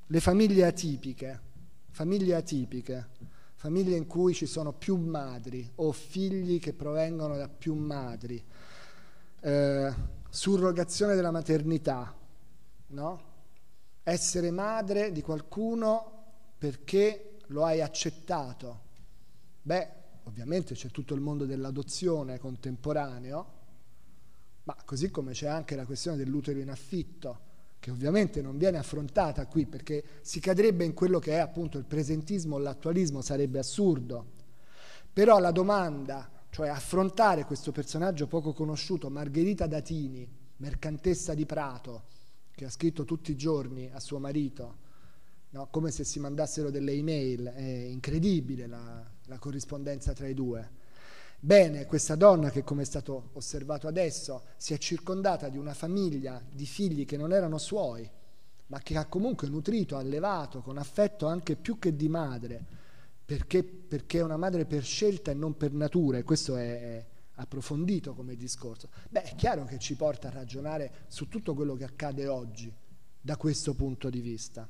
le famiglie atipiche, famiglie atipiche, famiglie in cui ci sono più madri o figli che provengono da più madri, eh, surrogazione della maternità, no? Essere madre di qualcuno perché lo hai accettato. Beh, ovviamente c'è tutto il mondo dell'adozione contemporaneo, ma così come c'è anche la questione dell'utero in affitto, che ovviamente non viene affrontata qui perché si cadrebbe in quello che è appunto il presentismo o l'attualismo, sarebbe assurdo. Però la domanda, cioè affrontare questo personaggio poco conosciuto, Margherita Datini, mercantessa di Prato, che ha scritto tutti i giorni a suo marito, no? Come se si mandassero delle email, è incredibile la, la corrispondenza tra i due. Bene, questa donna che, come è stato osservato adesso, si è circondata di una famiglia di figli che non erano suoi, ma che ha comunque nutrito, allevato con affetto anche più che di madre, perché, perché è una madre per scelta e non per natura, e questo è, è approfondito come discorso. Beh, è chiaro che ci porta a ragionare su tutto quello che accade oggi, da questo punto di vista.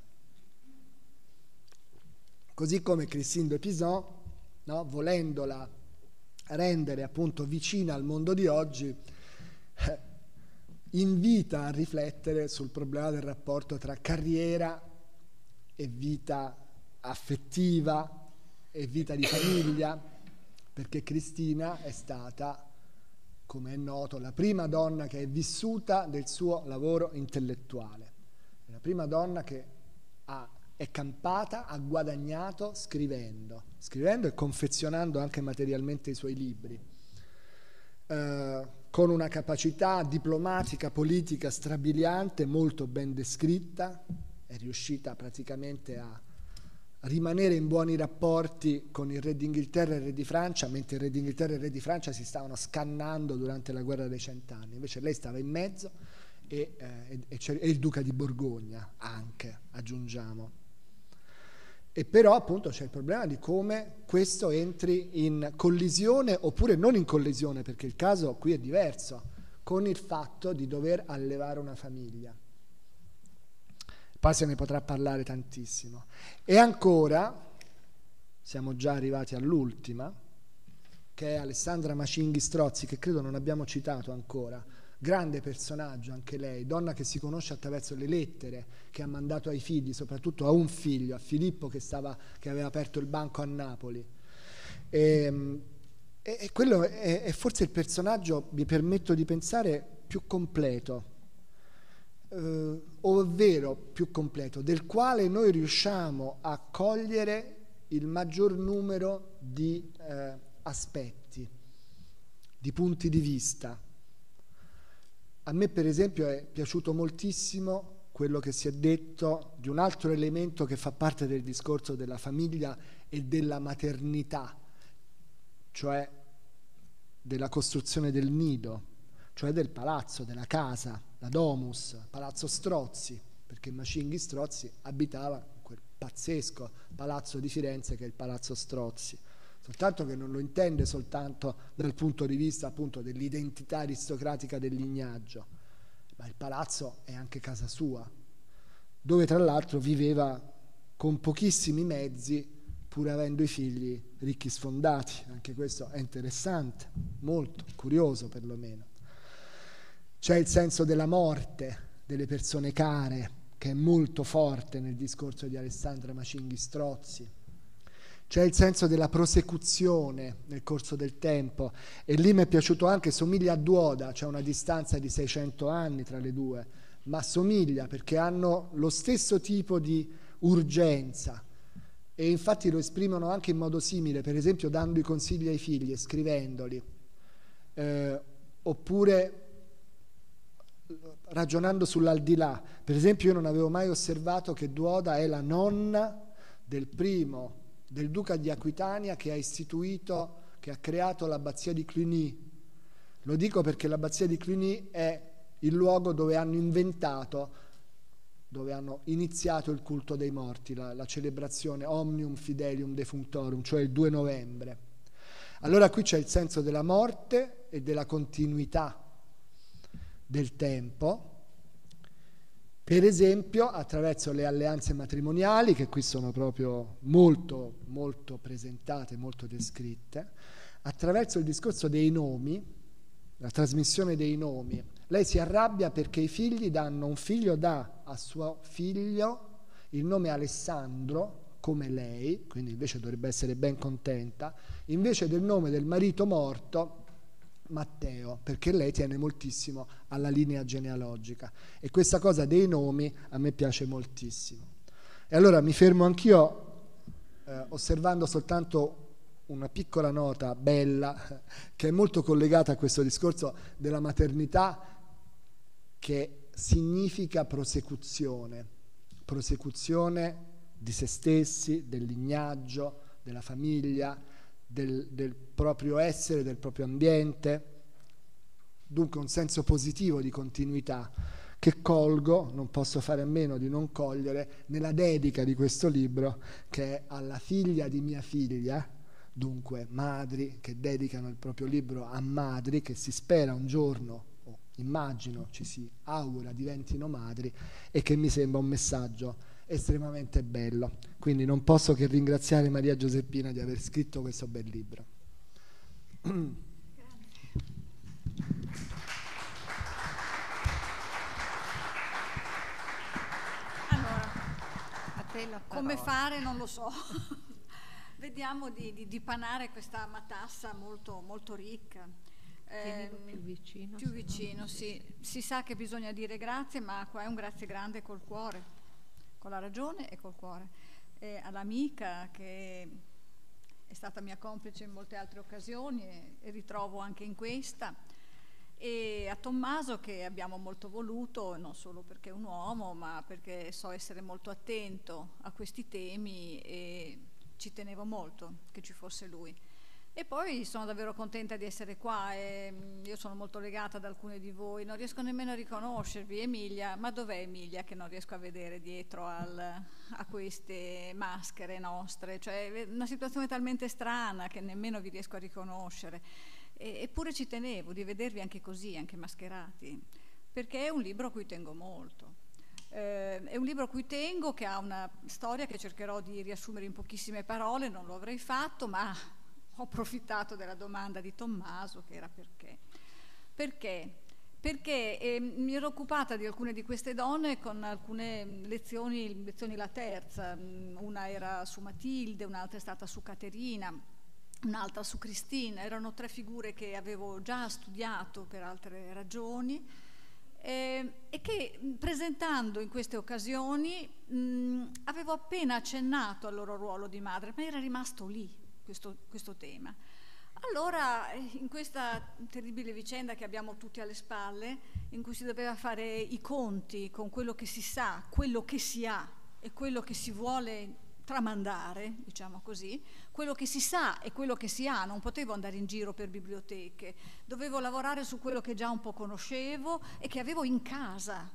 Così come Christine de Pizan, no, volendola rendere appunto vicina al mondo di oggi, eh, invita a riflettere sul problema del rapporto tra carriera e vita affettiva e vita di famiglia, perché Cristina è stata, come è noto, la prima donna che è vissuta del suo lavoro intellettuale, la prima donna che ha è campata, ha guadagnato scrivendo, scrivendo e confezionando anche materialmente i suoi libri, eh, con una capacità diplomatica, politica strabiliante, molto ben descritta, è riuscita praticamente a rimanere in buoni rapporti con il re d'Inghilterra e il re di Francia, mentre il re d'Inghilterra e il re di Francia si stavano scannando durante la guerra dei cent'anni, invece lei stava in mezzo e, eh, e, e il duca di Borgogna anche, aggiungiamo. E però appunto c'è il problema di come questo entri in collisione oppure non in collisione, perché il caso qui è diverso, con il fatto di dover allevare una famiglia. Poi se ne potrà parlare tantissimo. E ancora, siamo già arrivati all'ultima, che è Alessandra Macinghi Strozzi, che credo non abbiamo citato ancora. Grande personaggio anche lei, donna che si conosce attraverso le lettere che ha mandato ai figli, soprattutto a un figlio, a Filippo che, stava, che aveva aperto il banco a Napoli. E, e quello è, è forse il personaggio, mi permetto di pensare, più completo, eh, ovvero più completo, del quale noi riusciamo a cogliere il maggior numero di eh, aspetti, di punti di vista. A me per esempio è piaciuto moltissimo quello che si è detto di un altro elemento che fa parte del discorso della famiglia e della maternità, cioè della costruzione del nido, cioè del palazzo, della casa, la domus, Palazzo Strozzi, perché Macinghi Strozzi abitava in quel pazzesco palazzo di Firenze che è il Palazzo Strozzi. Soltanto che non lo intende soltanto dal punto di vista appunto dell'identità aristocratica del lignaggio, ma il palazzo è anche casa sua, dove tra l'altro viveva con pochissimi mezzi, pur avendo i figli ricchi sfondati. Anche questo è interessante, molto curioso perlomeno. C'è il senso della morte delle persone care, che è molto forte nel discorso di Alessandra Macinghi Strozzi. C'è il senso della prosecuzione nel corso del tempo, e lì mi è piaciuto anche, somiglia a Duoda, c'è una distanza di seicento anni tra le due, ma somiglia perché hanno lo stesso tipo di urgenza e infatti lo esprimono anche in modo simile, per esempio dando i consigli ai figli e scrivendoli, eh, oppure ragionando sull'aldilà. Per esempio io non avevo mai osservato che Duoda è la nonna del primo del duca di Aquitania che ha istituito, che ha creato l'abbazia di Cluny. Lo dico perché l'abbazia di Cluny è il luogo dove hanno inventato, dove hanno iniziato il culto dei morti, la, la celebrazione Omnium Fidelium Defunctorum, cioè il due novembre. Allora qui c'è il senso della morte e della continuità del tempo, Per esempio attraverso le alleanze matrimoniali, che qui sono proprio molto, molto presentate, molto descritte, attraverso il discorso dei nomi, la trasmissione dei nomi. Lei si arrabbia perché i figli danno, un figlio dà a suo figlio il nome Alessandro, come lei, quindi invece dovrebbe essere ben contenta, invece del nome del marito morto, Matteo, perché lei tiene moltissimo alla linea genealogica, e questa cosa dei nomi a me piace moltissimo. E allora mi fermo anch'io eh, osservando soltanto una piccola nota bella che è molto collegata a questo discorso della maternità, che significa prosecuzione, prosecuzione di se stessi, del lignaggio, della famiglia, Del, del proprio essere, del proprio ambiente, dunque un senso positivo di continuità che colgo, non posso fare a meno di non cogliere, nella dedica di questo libro, che è alla figlia di mia figlia, dunque madri che dedicano il proprio libro a madri che si spera un giorno, o immagino, ci si augura diventino madri, e che mi sembra un messaggio estremamente bello. Quindi non posso che ringraziare Maria Giuseppina di aver scritto questo bel libro. Allora, a te la come fare non lo so. Vediamo di, di dipanare questa matassa molto, molto ricca. Eh, più vicino, più vicino, sì. Si sa che bisogna dire grazie, ma qua è un grazie grande col cuore, con la ragione e col cuore, e all'amica che è stata mia complice in molte altre occasioni e, e ritrovo anche in questa, e a Tommaso che abbiamo molto voluto, non solo perché è un uomo, ma perché so essere molto attento a questi temi e ci tenevo molto che ci fosse lui. E poi sono davvero contenta di essere qua, e io sono molto legata ad alcune di voi, non riesco nemmeno a riconoscervi. Emilia, ma dov'è Emilia che non riesco a vedere dietro al, a queste maschere nostre? Cioè una situazione talmente strana che nemmeno vi riesco a riconoscere, e, eppure ci tenevo di vedervi anche così, anche mascherati, perché è un libro a cui tengo molto. Eh, è un libro a cui tengo, che ha una storia che cercherò di riassumere in pochissime parole, non lo avrei fatto, ma ho approfittato della domanda di Tommaso, che era perché. Perché? Perché eh, mi ero occupata di alcune di queste donne con alcune lezioni, lezioni la terza, una era su Matilde, un'altra è stata su Caterina, un'altra su Cristina, erano tre figure che avevo già studiato per altre ragioni, eh, e che presentando in queste occasioni mh, avevo appena accennato al loro ruolo di madre, ma era rimasto lì Questo, questo tema. Allora, in questa terribile vicenda che abbiamo tutti alle spalle, in cui si doveva fare i conti con quello che si sa, quello che si ha e quello che si vuole tramandare, diciamo così, quello che si sa e quello che si ha, non potevo andare in giro per biblioteche, dovevo lavorare su quello che già un po' conoscevo e che avevo in casa.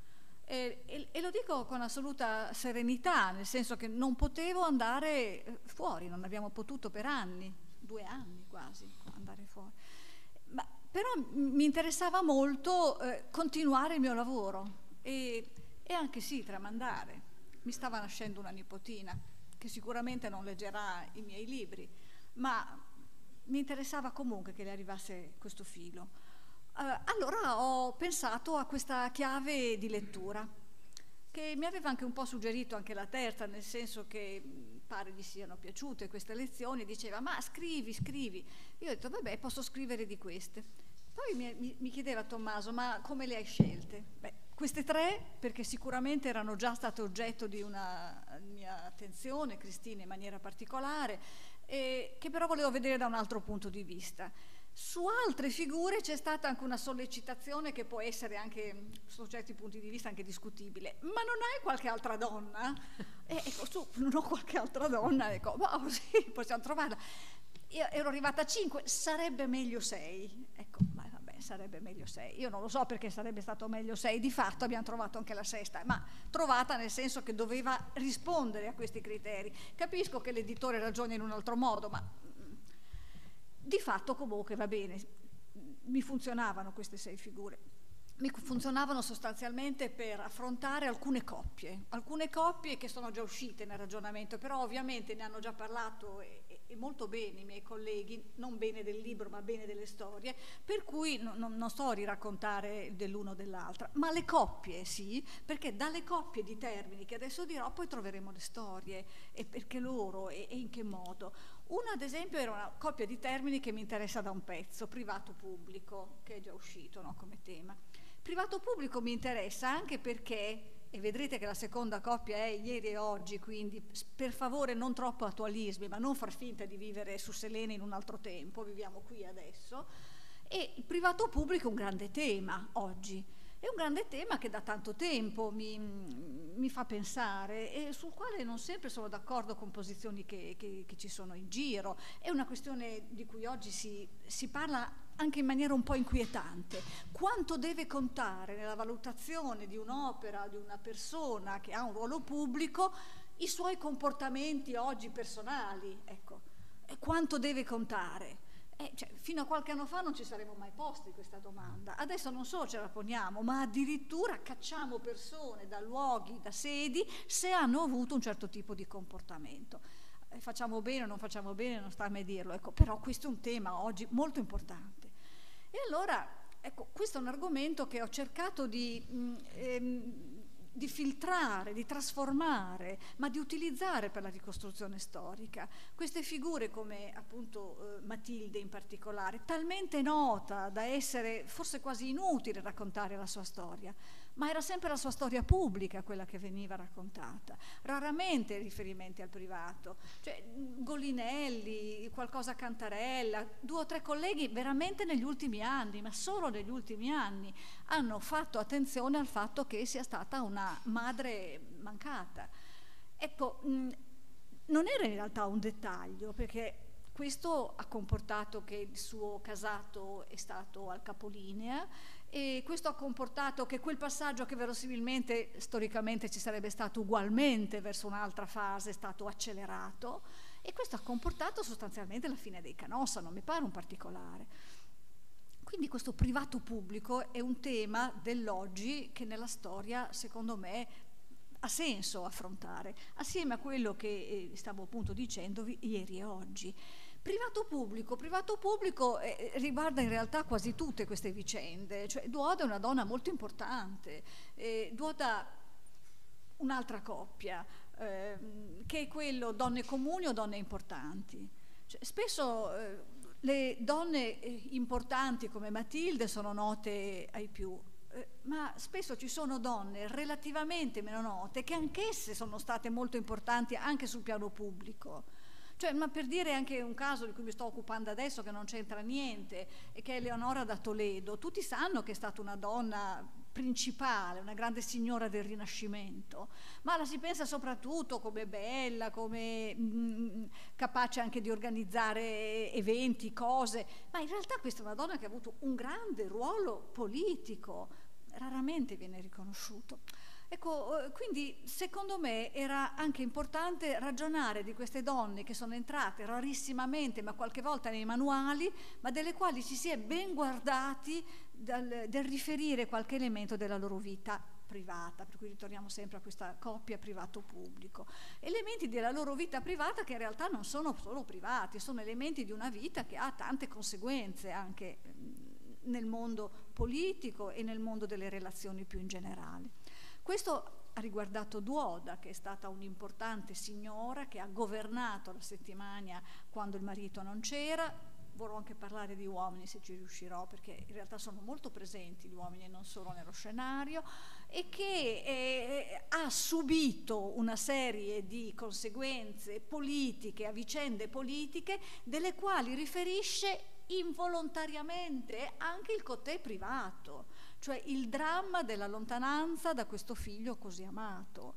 E, e, e lo dico con assoluta serenità, nel senso che non potevo andare fuori, non abbiamo potuto per anni, due anni quasi, andare fuori. Ma, però mi interessava molto eh, continuare il mio lavoro e, e anche sì, tramandare. Mi stava nascendo una nipotina che sicuramente non leggerà i miei libri, ma mi interessava comunque che le arrivasse questo filo. Uh, allora ho pensato a questa chiave di lettura che mi aveva anche un po' suggerito anche la terza, nel senso che pare gli siano piaciute queste lezioni, diceva ma scrivi, scrivi. Io ho detto vabbè, posso scrivere di queste. Poi mi, mi, mi chiedeva Tommaso, ma come le hai scelte? Beh, queste tre perché sicuramente erano già state oggetto di una mia attenzione, Cristina in maniera particolare, e che però volevo vedere da un altro punto di vista. Su altre figure c'è stata anche una sollecitazione che può essere anche, su certi punti di vista, anche discutibile. Ma non hai qualche altra donna? E ecco, su, non ho qualche altra donna, ecco, ma sì, possiamo trovarla. Io ero arrivata a cinque, sarebbe meglio sei. Ecco, ma vabbè, sarebbe meglio sei. Io non lo so perché sarebbe stato meglio sei, di fatto abbiamo trovato anche la sesta, ma trovata nel senso che doveva rispondere a questi criteri. Capisco che l'editore ragioni in un altro modo, ma di fatto comunque va bene, mi funzionavano queste sei figure. mi funzionavano sostanzialmente per affrontare alcune coppie, alcune coppie che sono già uscite nel ragionamento, però ovviamente ne hanno già parlato e, e molto bene i miei colleghi, non bene del libro ma bene delle storie, per cui no, no, non sto a riraccontare dell'uno o dell'altra, ma le coppie sì, perché dalle coppie di termini che adesso dirò poi troveremo le storie, e perché loro e, e in che modo. Una ad esempio era una coppia di termini che mi interessa da un pezzo, privato-pubblico, che è già uscito, no, come tema. Privato-pubblico mi interessa anche perché, e vedrete che la seconda coppia è ieri e oggi, quindi per favore non troppo attualismi, ma non far finta di vivere su Selene in un altro tempo, viviamo qui adesso, e il privato-pubblico è un grande tema oggi. È un grande tema che da tanto tempo mi, mi fa pensare e sul quale non sempre sono d'accordo con posizioni che, che, che ci sono in giro. È una questione di cui oggi si, si parla anche in maniera un po' inquietante. Quanto deve contare nella valutazione di un'opera, di una persona che ha un ruolo pubblico, i suoi comportamenti oggi personali? Ecco. E quanto deve contare? Eh, cioè, fino a qualche anno fa non ci saremmo mai posti questa domanda, adesso non solo ce la poniamo, ma addirittura cacciamo persone da luoghi, da sedi, se hanno avuto un certo tipo di comportamento. Eh, facciamo bene o non facciamo bene, non sta a me dirlo, ecco, però questo è un tema oggi molto importante. E allora, ecco, questo è un argomento che ho cercato di... Mh, ehm, di filtrare, di trasformare, ma di utilizzare per la ricostruzione storica. Queste figure come appunto eh, Matilde in particolare, talmente nota da essere forse quasi inutile raccontare la sua storia, ma era sempre la sua storia pubblica quella che veniva raccontata, raramente riferimenti al privato, cioè Golinelli, qualcosa Cantarella, due o tre colleghi veramente negli ultimi anni, ma solo negli ultimi anni, hanno fatto attenzione al fatto che sia stata una madre mancata. Ecco, mh, non era in realtà un dettaglio, perché questo ha comportato che il suo casato è stato al capolinea e questo ha comportato che quel passaggio che verosimilmente storicamente ci sarebbe stato ugualmente verso un'altra fase è stato accelerato e questo ha comportato sostanzialmente la fine dei Canossa, non mi pare un particolare. Quindi questo privato pubblico è un tema dell'oggi che nella storia secondo me ha senso affrontare, assieme a quello che eh, stavo appunto dicendovi ieri e oggi. Privato pubblico, privato pubblico eh, riguarda in realtà quasi tutte queste vicende, cioè Duoda è una donna molto importante, eh, Duoda un'altra coppia, eh, che è quello donne comuni o donne importanti. Cioè, spesso eh, le donne eh, importanti come Matilde sono note ai più, eh, ma spesso ci sono donne relativamente meno note che anch'esse sono state molto importanti anche sul piano pubblico. Cioè, ma per dire anche un caso di cui mi sto occupando adesso che non c'entra niente, e che è Leonora da Toledo. Tutti sanno che è stata una donna principale, una grande signora del Rinascimento, ma la si pensa soprattutto come bella, come mh, capace anche di organizzare eventi, cose, ma in realtà questa è una donna che ha avuto un grande ruolo politico, raramente viene riconosciuto. Ecco, quindi secondo me era anche importante ragionare di queste donne che sono entrate rarissimamente, ma qualche volta nei manuali, ma delle quali ci si è ben guardati dal, del riferire qualche elemento della loro vita privata, per cui ritorniamo sempre a questa coppia privato-pubblico. Elementi della loro vita privata che in realtà non sono solo privati, sono elementi di una vita che ha tante conseguenze anche nel mondo politico e nel mondo delle relazioni più in generale. Questo ha riguardato Duoda, che è stata un'importante signora che ha governato la Settimania quando il marito non c'era. Vorrò anche parlare di uomini se ci riuscirò, perché in realtà sono molto presenti gli uomini non solo nello scenario, e che eh, ha subito una serie di conseguenze politiche, a vicende politiche, delle quali riferisce involontariamente anche il côté privato, cioè il dramma della lontananza da questo figlio così amato,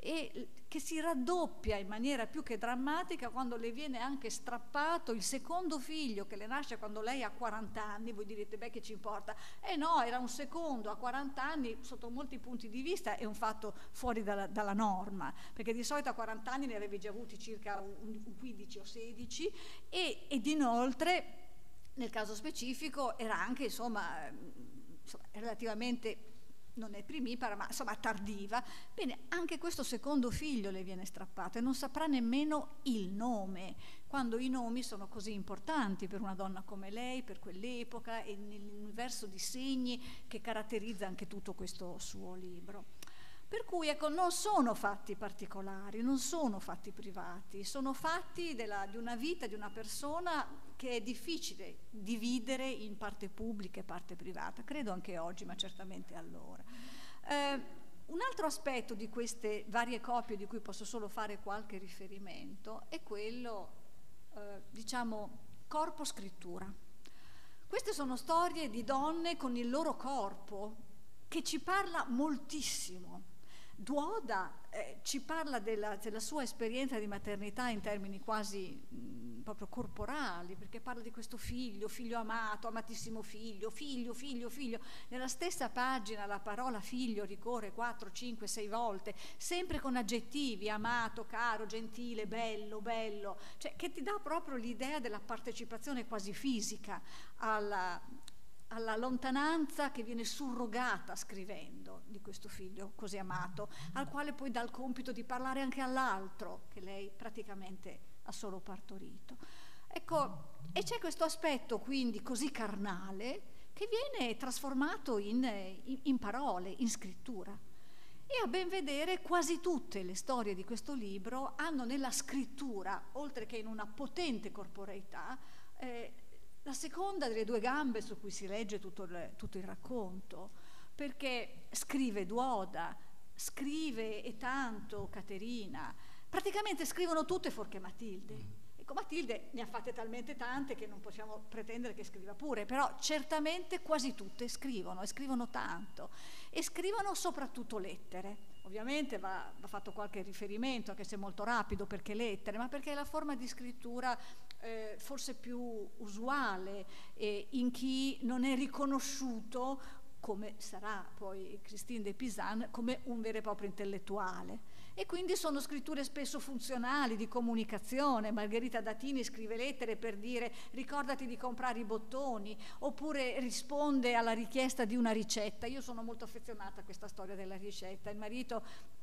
e che si raddoppia in maniera più che drammatica quando le viene anche strappato il secondo figlio che le nasce quando lei ha quaranta anni. Voi direte, beh, che ci importa? Eh no, era un secondo a quaranta anni, sotto molti punti di vista è un fatto fuori dalla, dalla norma, perché di solito a quaranta anni ne avevi già avuti circa un, un quindici o sedici, e, ed inoltre nel caso specifico era anche, insomma, insomma, relativamente, non è primipara, ma insomma tardiva. Bene, anche questo secondo figlio le viene strappato e non saprà nemmeno il nome, quando i nomi sono così importanti per una donna come lei, per quell'epoca e nell'universo di segni che caratterizza anche tutto questo suo libro. Per cui, ecco, non sono fatti particolari, non sono fatti privati, sono fatti della, di una vita, di una persona che è difficile dividere in parte pubblica e parte privata, credo anche oggi, ma certamente allora. Eh, un altro aspetto di queste varie copie, di cui posso solo fare qualche riferimento, è quello, eh, diciamo, corpo-scrittura. Queste sono storie di donne con il loro corpo, che ci parla moltissimo. Duoda eh, ci parla della, della sua esperienza di maternità in termini quasi mh, proprio corporali, perché parla di questo figlio, figlio amato, amatissimo figlio, figlio, figlio, figlio. Nella stessa pagina la parola figlio ricorre quattro, cinque, sei volte, sempre con aggettivi, amato, caro, gentile, bello, bello, cioè che ti dà proprio l'idea della partecipazione quasi fisica alla... alla lontananza che viene surrogata scrivendo di questo figlio così amato, al quale poi dà il compito di parlare anche all'altro, che lei praticamente ha solo partorito. Ecco, e c'è questo aspetto quindi così carnale che viene trasformato in, in, in parole, in scrittura. E a ben vedere quasi tutte le storie di questo libro hanno nella scrittura, oltre che in una potente corporeità, eh, la seconda delle due gambe su cui si legge tutto il, tutto il racconto, perché scrive Duoda, scrive e tanto Caterina, praticamente scrivono tutte fuorché Matilde. Ecco, Matilde ne ha fatte talmente tante che non possiamo pretendere che scriva pure, però certamente quasi tutte scrivono e scrivono tanto e scrivono soprattutto lettere. Ovviamente va, va fatto qualche riferimento, anche se molto rapido, perché lettere, ma perché è la forma di scrittura eh, forse più usuale eh, in chi non è riconosciuto, come sarà poi Christine de Pisan, come un vero e proprio intellettuale. E quindi sono scritture spesso funzionali, di comunicazione. Margherita Datini scrive lettere per dire ricordati di comprare i bottoni, oppure risponde alla richiesta di una ricetta. Io sono molto affezionata a questa storia della ricetta. Il marito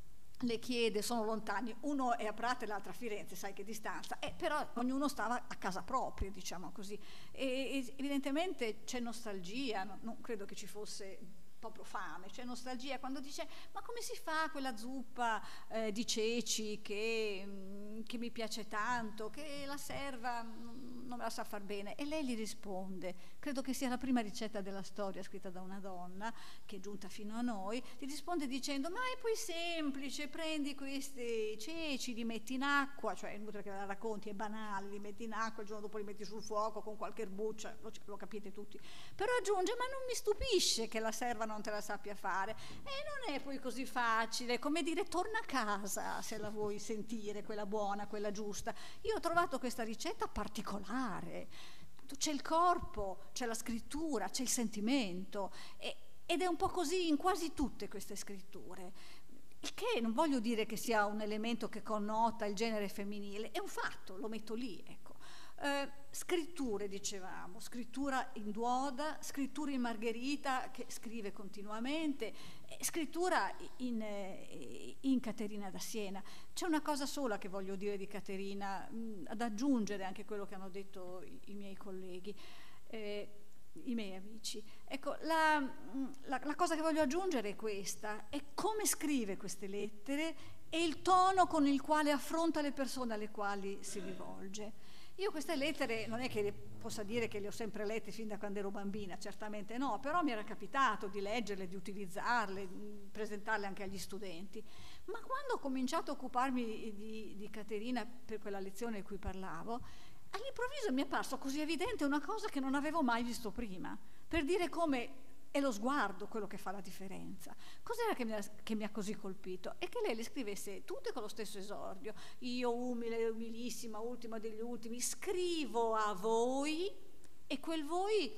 le chiede, sono lontani, uno è a Prato e l'altro a Firenze, sai che distanza, eh, però ognuno stava a casa propria, diciamo così, e, e evidentemente c'è nostalgia, no, non credo che ci fosse proprio fame, c'è nostalgia quando dice ma come si fa quella zuppa eh, di ceci che, mh, che mi piace tanto, che la serva mh, non me la sa far bene, e lei gli risponde, credo che sia la prima ricetta della storia scritta da una donna che è giunta fino a noi, gli risponde dicendo ma è poi semplice, prendi questi ceci, li metti in acqua, cioè è inutile che la racconti, è banale, li metti in acqua, il giorno dopo li metti sul fuoco con qualche erbuccia, lo, lo capite tutti, però aggiunge ma non mi stupisce che la serva non te la sappia fare, e non è poi così facile, come dire torna a casa se la vuoi sentire, quella buona, quella giusta. Io ho trovato questa ricetta particolare, c'è il corpo, c'è la scrittura, c'è il sentimento, e, ed è un po' così in quasi tutte queste scritture, il che non voglio dire che sia un elemento che connota il genere femminile, è un fatto, lo metto lì, ecco. Eh, scritture, dicevamo, scrittura in Duoda, scrittura in Margherita che scrive continuamente, eh, scrittura in, eh, in Caterina da Siena. C'è una cosa sola che voglio dire di Caterina, mh, ad aggiungere anche quello che hanno detto i, i miei colleghi, eh, i miei amici. Ecco, la, la, la cosa che voglio aggiungere è questa, è come scrive queste lettere e il tono con il quale affronta le persone alle quali si rivolge. Io queste lettere non è che possa dire che le ho sempre lette fin da quando ero bambina, certamente no, però mi era capitato di leggerle, di utilizzarle, di presentarle anche agli studenti. Ma quando ho cominciato a occuparmi di, di Caterina per quella lezione di cui parlavo, all'improvviso mi è apparso così evidente una cosa che non avevo mai visto prima, per dire come è lo sguardo quello che fa la differenza. Cos'era che mi, ha, che mi ha così colpito? È che lei le scrivesse tutte con lo stesso esordio. Io, umile, umilissima, ultima degli ultimi, scrivo a voi, e quel voi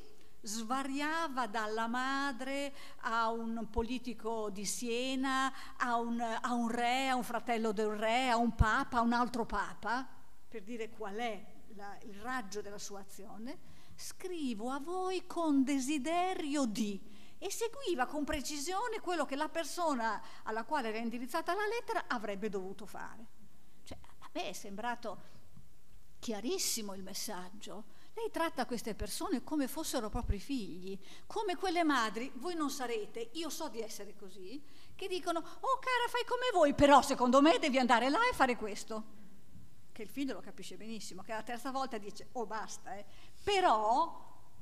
svariava dalla madre a un politico di Siena, a un, a un re, a un fratello del re, a un papa, a un altro papa, per dire qual è la, il raggio della sua azione. Scrivo a voi con desiderio di, e seguiva con precisione quello che la persona alla quale era indirizzata la lettera avrebbe dovuto fare. Cioè, a me è sembrato chiarissimo il messaggio. Lei tratta queste persone come fossero propri figli, come quelle madri, voi non sarete, io so di essere così, che dicono: oh cara, fai come voi, però secondo me devi andare là e fare questo. Che il figlio lo capisce benissimo, che la terza volta dice: oh basta, eh. Però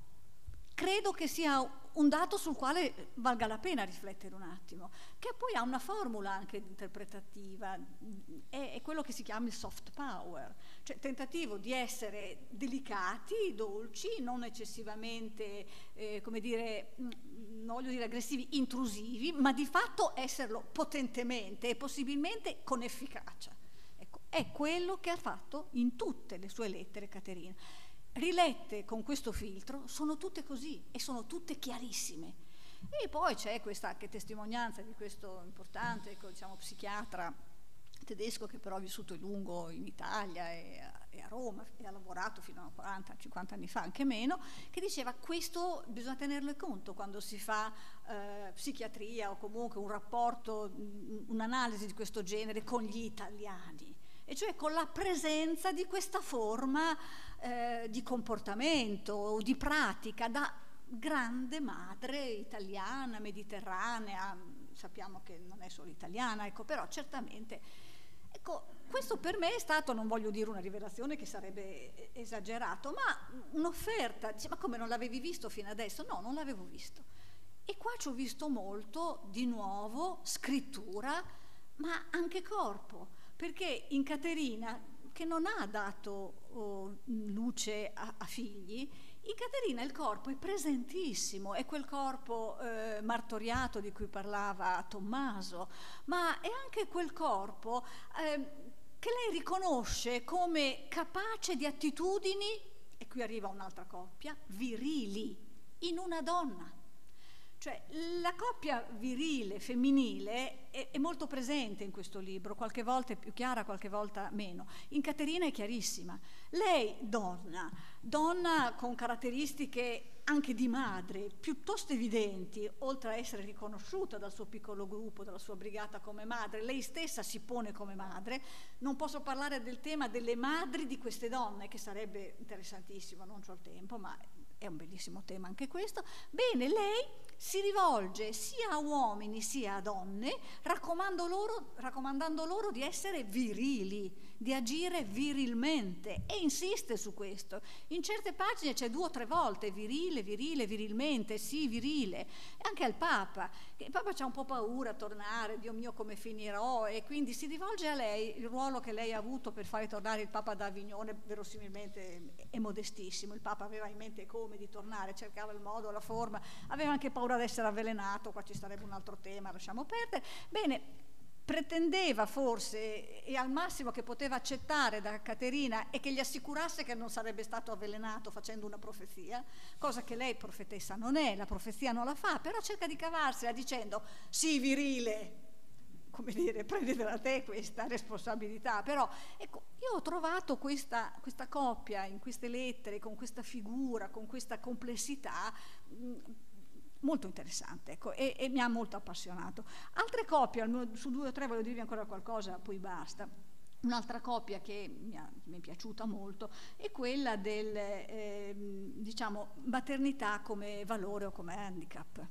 credo che sia un dato sul quale valga la pena riflettere un attimo, che poi ha una formula anche interpretativa, è, è quello che si chiama il soft power, cioè tentativo di essere delicati, dolci, non eccessivamente, eh, come dire, non voglio dire aggressivi, intrusivi, ma di fatto esserlo potentemente e possibilmente con efficacia. Ecco, è quello che ha fatto in tutte le sue lettere Caterina. Rilette con questo filtro sono tutte così e sono tutte chiarissime. E poi c'è questa anche testimonianza di questo importante, ecco, diciamo, psichiatra tedesco che però ha vissuto a lungo in Italia e a, e a Roma e ha lavorato fino a quaranta cinquanta anni fa, anche meno, che diceva: questo bisogna tenerlo in conto quando si fa eh, psichiatria o comunque un rapporto, un'analisi di questo genere con gli italiani, e cioè con la presenza di questa forma eh, di comportamento o di pratica da grande madre italiana, mediterranea. Sappiamo che non è solo italiana, ecco, però certamente, ecco, questo per me è stato, non voglio dire una rivelazione che sarebbe esagerato, ma un'offerta. Dice: ma come, non l'avevi visto fino adesso? No, non l'avevo visto. E qua ci ho visto molto, di nuovo, scrittura, ma anche corpo, perché in Caterina, che non ha dato oh, luce a, a figli, in Caterina il corpo è presentissimo, è quel corpo eh, martoriato di cui parlava Tommaso, ma è anche quel corpo eh, che lei riconosce come capace di attitudini, e qui arriva un'altra coppia, virili, in una donna. Cioè, la coppia virile, femminile, è, è molto presente in questo libro, qualche volta è più chiara, qualche volta meno. In Caterina è chiarissima. Lei, donna, donna con caratteristiche anche di madre, piuttosto evidenti, oltre a essere riconosciuta dal suo piccolo gruppo, dalla sua brigata come madre, lei stessa si pone come madre. Non posso parlare del tema delle madri di queste donne, che sarebbe interessantissimo, non c'ho il tempo, ma è un bellissimo tema anche questo. Bene, lei si rivolge sia a uomini sia a donne, raccomando loro, raccomandando loro di essere virili, di agire virilmente, e insiste su questo. In certe pagine c'è due o tre volte virile, virile, virilmente, sì, virile. E anche al Papa, che il Papa c'ha un po' paura a tornare, Dio mio come finirò, e quindi si rivolge a lei. Il ruolo che lei ha avuto per fare tornare il Papa da Avignone verosimilmente è modestissimo. Il Papa aveva in mente come di tornare, cercava il modo, la forma, aveva anche paura di essere avvelenato, qua ci sarebbe un altro tema, lasciamo perdere. Bene, pretendeva forse, e al massimo che poteva accettare da Caterina, e che gli assicurasse che non sarebbe stato avvelenato facendo una profezia, cosa che lei profetessa non è, la profezia non la fa, però cerca di cavarsela dicendo: sì, virile, come dire, prendetela te questa responsabilità. Però ecco, io ho trovato questa, questa coppia in queste lettere, con questa figura, con questa complessità mh, molto interessante, ecco, e, e mi ha molto appassionato. Altre coppie, su due o tre voglio dirvi ancora qualcosa, poi basta. Un'altra coppia che mi, ha, mi è piaciuta molto è quella del, eh, diciamo, maternità come valore o come handicap,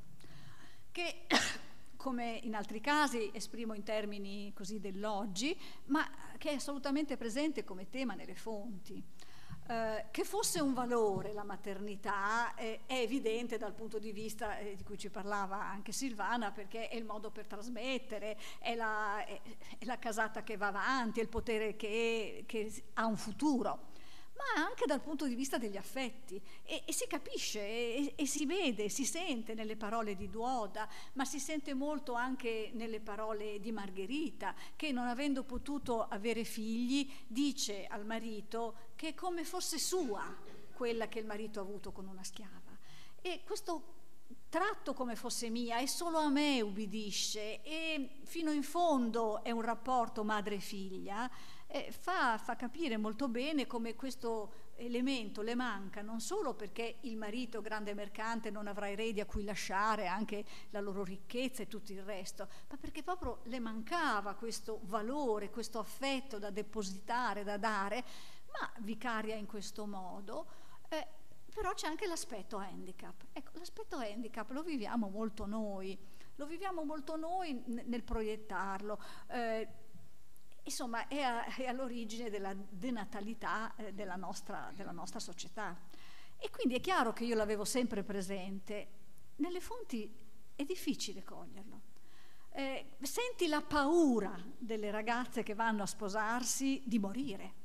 che come in altri casi esprimo in termini così dell'oggi, ma che è assolutamente presente come tema nelle fonti. Eh, che fosse un valore la maternità eh, è evidente dal punto di vista eh, di cui ci parlava anche Silvana, perché è il modo per trasmettere, è la, è, è la casata che va avanti, è il potere che, che ha un futuro, ma anche dal punto di vista degli affetti, e, e si capisce e, e si vede, si sente nelle parole di Duoda, ma si sente molto anche nelle parole di Margherita, che non avendo potuto avere figli dice al marito che è come fosse sua quella che il marito ha avuto con una schiava, e questo tratto come fosse mia e solo a me ubbidisce, e fino in fondo è un rapporto madre-figlia. Eh, fa, fa capire molto bene come questo elemento le manca non solo perché il marito grande mercante non avrà eredi a cui lasciare anche la loro ricchezza e tutto il resto, ma perché proprio le mancava questo valore, questo affetto da depositare, da dare, ma vicaria in questo modo. Eh, però c'è anche l'aspetto handicap. Ecco, l'aspetto handicap lo viviamo molto noi, lo viviamo molto noi nel proiettarlo. Eh, insomma, è, a, è all'origine della denatalità eh, della, nostra, della nostra società. E quindi è chiaro che io l'avevo sempre presente. Nelle fonti è difficile coglierlo. Eh, senti la paura delle ragazze che vanno a sposarsi di morire.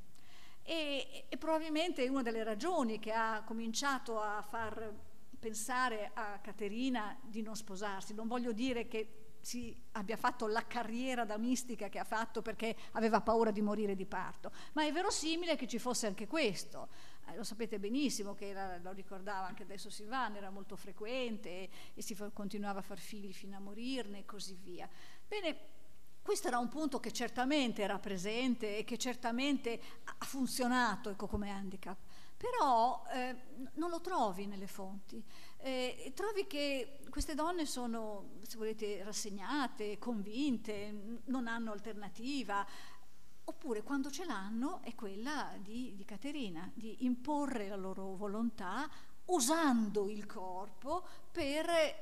E, e probabilmente è una delle ragioni che ha cominciato a far pensare a Caterina di non sposarsi. Non voglio dire che si abbia fatto la carriera da mistica che ha fatto perché aveva paura di morire di parto, ma è verosimile che ci fosse anche questo. Eh, lo sapete benissimo che era, lo ricordava anche adesso Silvana, era molto frequente e, e si fa, continuava a far figli fino a morirne e così via. Bene, questo era un punto che certamente era presente e che certamente ha funzionato, ecco, come handicap, però eh, non lo trovi nelle fonti. Eh, trovi che queste donne sono, se volete, rassegnate, convinte, non hanno alternativa, oppure quando ce l'hanno è quella di, di Caterina, di imporre la loro volontà usando il corpo per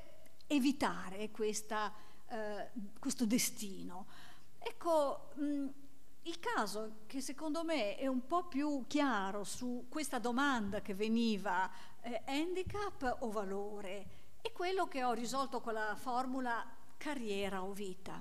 evitare questa Uh, questo destino. Ecco, mh, il caso che secondo me è un po' più chiaro su questa domanda che veniva eh, handicap o valore è quello che ho risolto con la formula carriera o vita.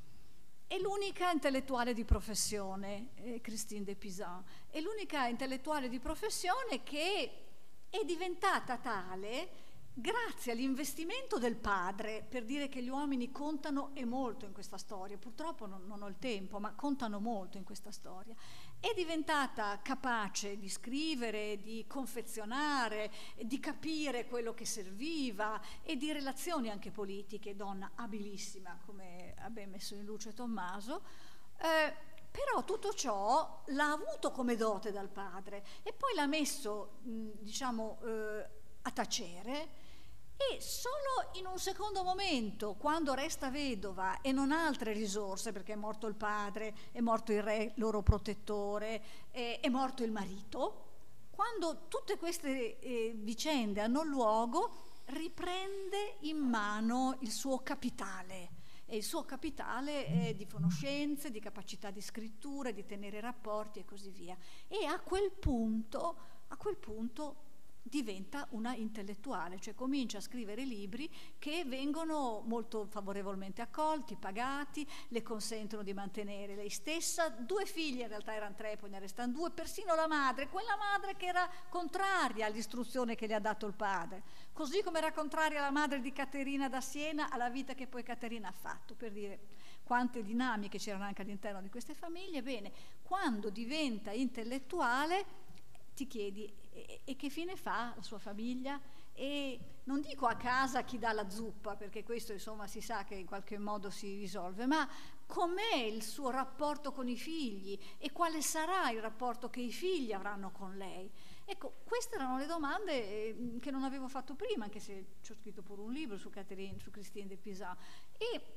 È l'unica intellettuale di professione, eh, Christine de Pizan, è l'unica intellettuale di professione che è diventata tale grazie all'investimento del padre, per dire che gli uomini contano e molto in questa storia, purtroppo non, non ho il tempo, ma contano molto in questa storia, è diventata capace di scrivere, di confezionare, di capire quello che serviva e di relazioni anche politiche, donna abilissima, come ha ben messo in luce Tommaso, eh, però tutto ciò l'ha avuto come dote dal padre e poi l'ha messo, mh, diciamo, eh, a tacere. E solo in un secondo momento, quando resta vedova e non ha altre risorse, perché è morto il padre, è morto il re, loro protettore, è, è morto il marito, quando tutte queste eh, vicende hanno luogo, riprende in mano il suo capitale. E il suo capitale è di conoscenze, di capacità di scrittura, di tenere rapporti e così via. E a quel punto, a quel punto diventa una intellettuale, cioè comincia a scrivere libri che vengono molto favorevolmente accolti, pagati, le consentono di mantenere lei stessa, due figlie, in realtà erano tre, poi ne restano due, persino la madre, quella madre che era contraria all'istruzione che le ha dato il padre, così come era contraria la madre di Caterina da Siena alla vita che poi Caterina ha fatto, per dire quante dinamiche c'erano anche all'interno di queste famiglie. Bene, quando diventa intellettuale ti chiedi e, e che fine fa la sua famiglia? E non dico a casa chi dà la zuppa, perché questo insomma si sa che in qualche modo si risolve, ma com'è il suo rapporto con i figli e quale sarà il rapporto che i figli avranno con lei? Ecco, queste erano le domande eh, che non avevo fatto prima, anche se ci ho scritto pure un libro su Catherine, su Christine de Pizan, e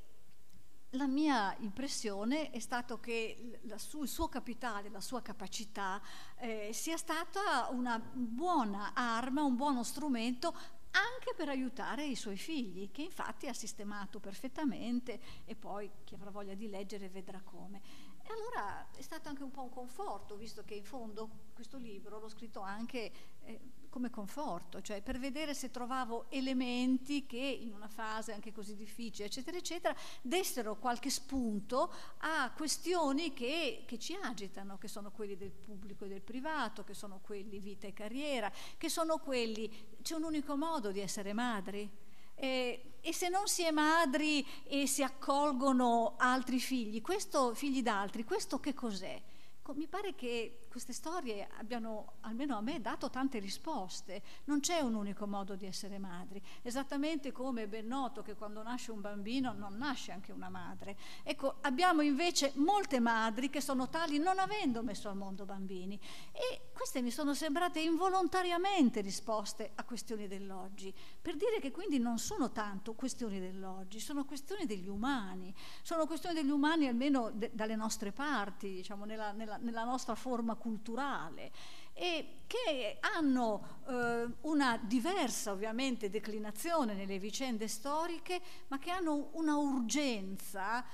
la mia impressione è stato che la su, il suo capitale, la sua capacità eh, sia stata una buona arma, un buono strumento anche per aiutare i suoi figli, che infatti ha sistemato perfettamente e poi chi avrà voglia di leggere vedrà come. E allora è stato anche un po' un conforto, visto che in fondo questo libro l'ho scritto anche eh, come conforto, cioè per vedere se trovavo elementi che in una fase anche così difficile, eccetera, eccetera, dessero qualche spunto a questioni che, che ci agitano, che sono quelli del pubblico e del privato, che sono quelli vita e carriera, che sono quelli, c'è un unico modo di essere madri. Eh, e se non si è madri e si accolgono altri figli, questo figli d'altri, questo che cos'è? Mi pare che queste storie abbiano, almeno a me, dato tante risposte. Non c'è un unico modo di essere madri, esattamente come è ben noto che quando nasce un bambino non nasce anche una madre. Ecco, abbiamo invece molte madri che sono tali non avendo messo al mondo bambini, e queste mi sono sembrate involontariamente risposte a questioni dell'oggi, per dire che quindi non sono tanto questioni dell'oggi, sono questioni degli umani, sono questioni degli umani almeno de- dalle nostre parti, diciamo, nella, nella nella nostra forma culturale, e che hanno eh, una diversa ovviamente declinazione nelle vicende storiche, ma che hanno una urgenza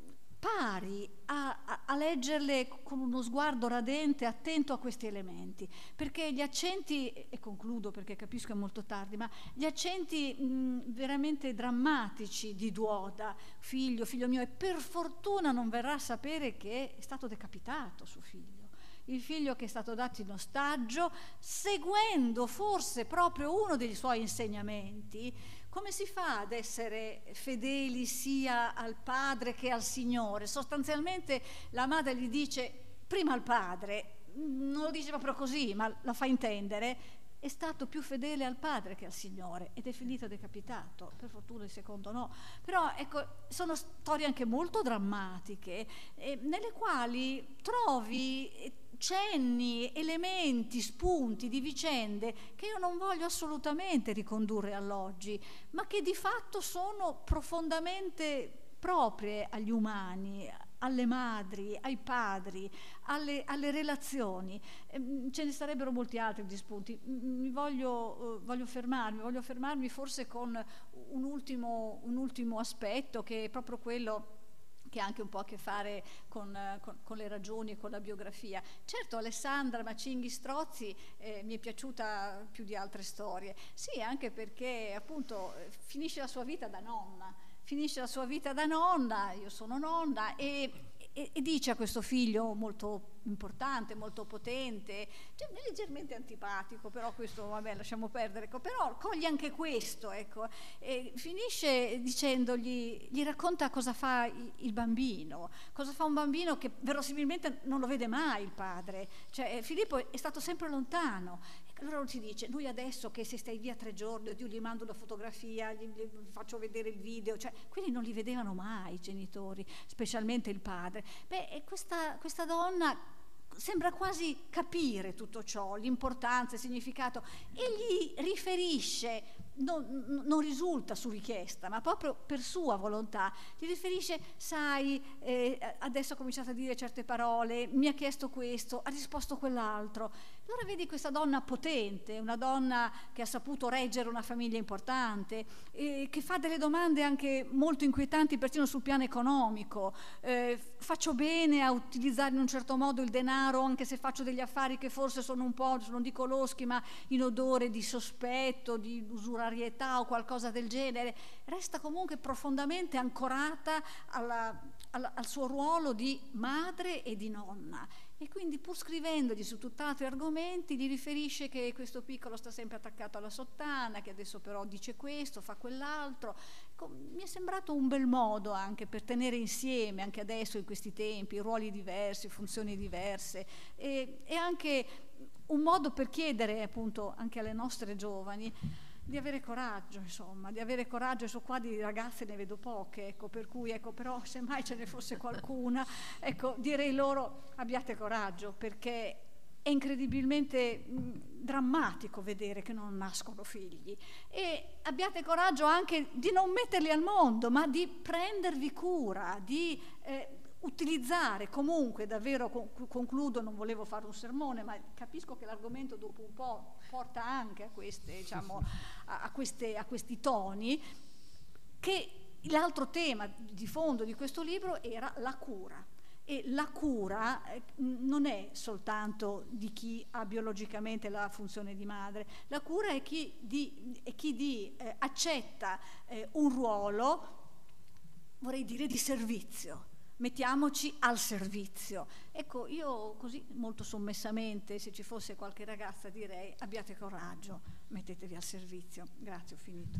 pari a, a, a leggerle con uno sguardo radente, attento a questi elementi, perché gli accenti, e concludo perché capisco è molto tardi, ma gli accenti mh, veramente drammatici di Duoda, figlio, figlio mio, e per fortuna non verrà a sapere che è stato decapitato suo figlio. Il figlio che è stato dato in ostaggio, seguendo forse proprio uno dei suoi insegnamenti. Come si fa ad essere fedeli sia al padre che al Signore? Sostanzialmente la madre gli dice prima al padre, non lo dice proprio così, ma la fa intendere, è stato più fedele al padre che al Signore ed è finito decapitato. Per fortuna il secondo no. Però ecco, sono storie anche molto drammatiche, eh, nelle quali trovi cenni, elementi, spunti di vicende che io non voglio assolutamente ricondurre all'oggi, ma che di fatto sono profondamente proprie agli umani, alle madri, ai padri, alle, alle relazioni. Eh, ce ne sarebbero molti altri di spunti. Mi voglio, eh, voglio fermarmi, voglio fermarmi forse con un ultimo, un ultimo aspetto, che è proprio quello che ha anche un po' a che fare con, con, con le ragioni e con la biografia. Certo, Alessandra Macinghi-Strozzi eh, mi è piaciuta più di altre storie, sì, anche perché appunto finisce la sua vita da nonna, finisce la sua vita da nonna, io sono nonna, e, e, e dice a questo figlio molto importante, molto potente, cioè leggermente antipatico, però questo vabbè lasciamo perdere, ecco, però coglie anche questo, ecco, e finisce dicendogli, gli racconta cosa fa il bambino, cosa fa un bambino che verosimilmente non lo vede mai il padre, cioè Filippo è stato sempre lontano. Allora lui ci dice, lui adesso che se stai via tre giorni, io gli mando la fotografia, gli, gli faccio vedere il video, cioè quelli non li vedevano mai i genitori, specialmente il padre. Beh, e questa, questa donna sembra quasi capire tutto ciò, l'importanza, il significato, e gli riferisce, non, non risulta su richiesta, ma proprio per sua volontà, gli riferisce, sai, eh, adesso ha cominciato a dire certe parole, mi ha chiesto questo, ha risposto quell'altro. Allora vedi questa donna potente, una donna che ha saputo reggere una famiglia importante, eh, che fa delle domande anche molto inquietanti persino sul piano economico. Eh, faccio bene a utilizzare in un certo modo il denaro anche se faccio degli affari che forse sono un po', non dico loschi, ma in odore di sospetto, di usurarietà o qualcosa del genere. Resta comunque profondamente ancorata alla, alla, al suo ruolo di madre e di nonna. E quindi, pur scrivendogli su tutt'altri argomenti, gli riferisce che questo piccolo sta sempre attaccato alla sottana, che adesso però dice questo, fa quell'altro. Mi è sembrato un bel modo anche per tenere insieme, anche adesso in questi tempi, ruoli diversi, funzioni diverse, e, e anche un modo per chiedere appunto anche alle nostre giovani di avere coraggio, insomma, di avere coraggio. Su qua di ragazze ne vedo poche, ecco, per cui, ecco, però se mai ce ne fosse qualcuna, ecco, direi loro abbiate coraggio, perché è incredibilmente mh, drammatico vedere che non nascono figli, e abbiate coraggio anche di non metterli al mondo, ma di prendervi cura, di eh, utilizzare comunque, davvero concludo, non volevo fare un sermone, ma capisco che l'argomento dopo un po' porta anche a, queste, diciamo, a, queste, a questi toni, che l'altro tema di fondo di questo libro era la cura. E la cura non è soltanto di chi ha biologicamente la funzione di madre, la cura è chi di, è chi di eh, accetta eh, un ruolo, vorrei dire, di servizio. Mettiamoci al servizio. Ecco, io così molto sommessamente, se ci fosse qualche ragazza, direi abbiate coraggio, mettetevi al servizio. Grazie, ho finito.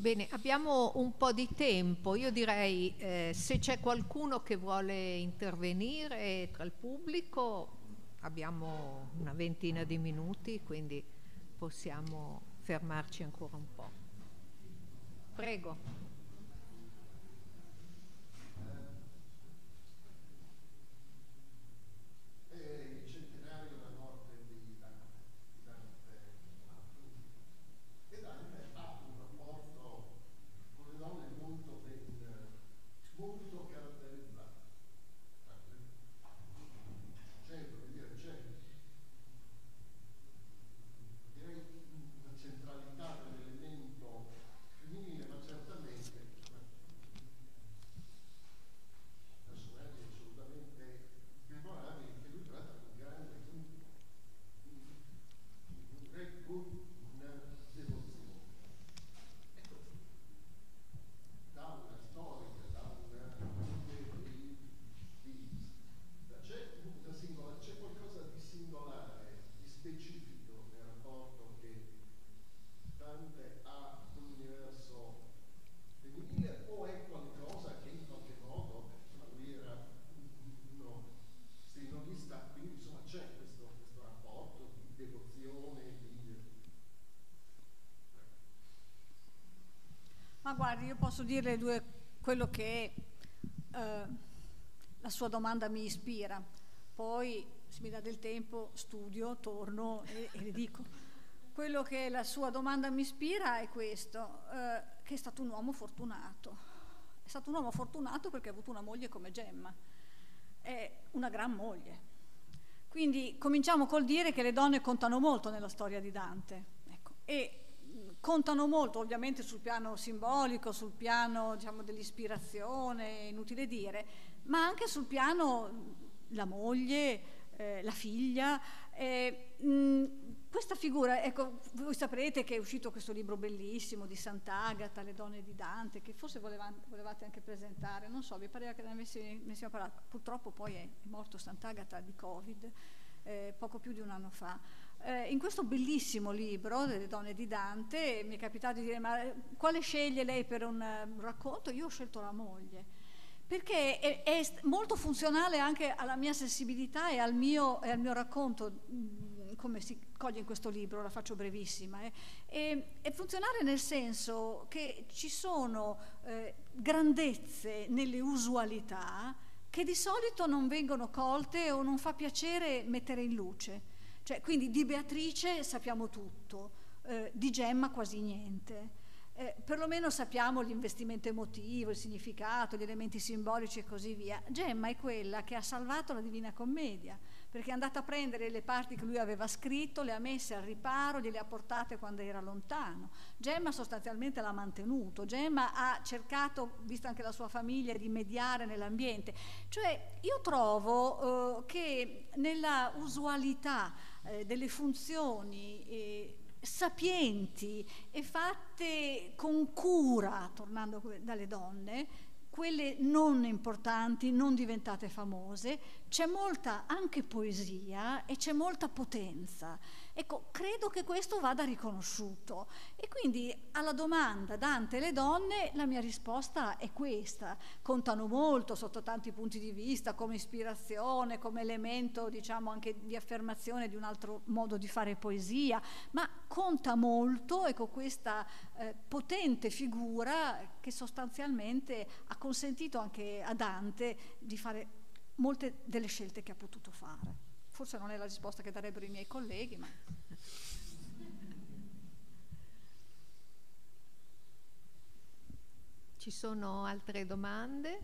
Bene, abbiamo un po' di tempo. Io direi eh, se c'è qualcuno che vuole intervenire tra il pubblico, abbiamo una ventina di minuti, quindi possiamo fermarci ancora un po'. Prego. Ma guardi, io posso dirle due, quello che eh, la sua domanda mi ispira, poi se mi dà del tempo studio, torno e, e le dico. Quello che la sua domanda mi ispira è questo, eh, che è stato un uomo fortunato. È stato un uomo fortunato perché ha avuto una moglie come Gemma, è una gran moglie. Quindi cominciamo col dire che le donne contano molto nella storia di Dante, ecco, e contano molto ovviamente sul piano simbolico, sul piano, diciamo, dell'ispirazione, inutile dire, ma anche sul piano la moglie, eh, la figlia. Eh, mh, questa figura, ecco, voi saprete che è uscito questo libro bellissimo di Sant'Agata, Le donne di Dante, che forse voleva, volevate anche presentare, non so, vi pareva che ne avessimo parlato, purtroppo poi è morto Sant'Agata di Covid, eh, poco più di un anno fa. Eh, in questo bellissimo libro delle donne di Dante mi è capitato di dire: ma quale sceglie lei per un, un racconto? Io ho scelto la moglie, perché è, è molto funzionale anche alla mia sensibilità e al mio, e al mio racconto, mh, come si coglie in questo libro, la faccio brevissima. Eh. E, è funzionale nel senso che ci sono eh, grandezze nelle usualità che di solito non vengono colte o non fa piacere mettere in luce. Cioè, quindi di Beatrice sappiamo tutto, eh, di Gemma quasi niente. Eh, perlomeno sappiamo l'investimento emotivo, il significato, gli elementi simbolici e così via. Gemma è quella che ha salvato la Divina Commedia, perché è andata a prendere le parti che lui aveva scritto, le ha messe al riparo, gliele ha portate quando era lontano. Gemma sostanzialmente l'ha mantenuto, Gemma ha cercato, vista anche la sua famiglia, di mediare nell'ambiente. Cioè, io trovo eh, che nella usualità eh, delle funzioni eh, sapienti e fatte con cura, tornando dalle donne, quelle non importanti, non diventate famose, c'è molta anche poesia e c'è molta potenza. Ecco, credo che questo vada riconosciuto. E quindi alla domanda Dante e le donne, la mia risposta è questa. Contano molto sotto tanti punti di vista, come ispirazione, come elemento, diciamo, anche di affermazione di un altro modo di fare poesia, ma conta molto, ecco, questa eh, potente figura che sostanzialmente ha consentito anche a Dante di fare molte delle scelte che ha potuto fare. Forse non è la risposta che darebbero i miei colleghi, ma... Ci sono altre domande?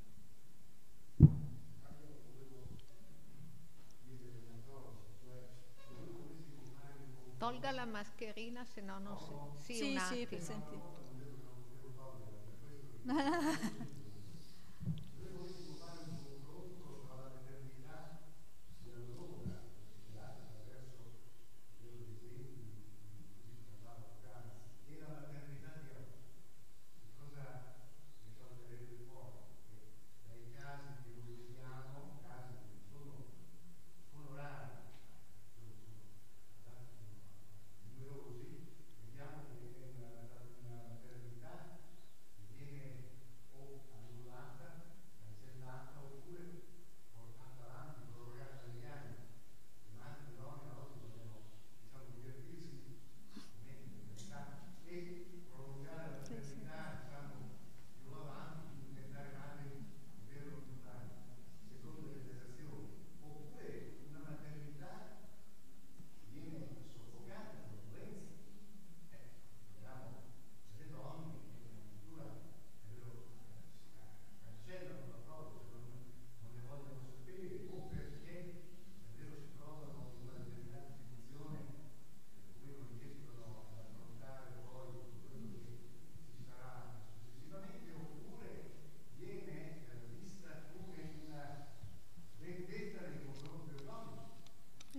Tolga la mascherina, se no non si... Sì, sì, un sì, attimo. senti.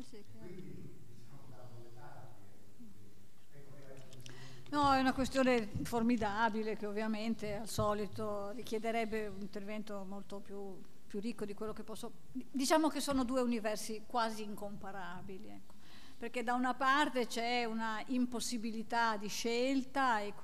Sì, sì, no, è una questione formidabile che ovviamente al solito richiederebbe un intervento molto più, più ricco di quello che posso... Diciamo che sono due universi quasi incomparabili, ecco. Perché da una parte c'è una impossibilità di scelta e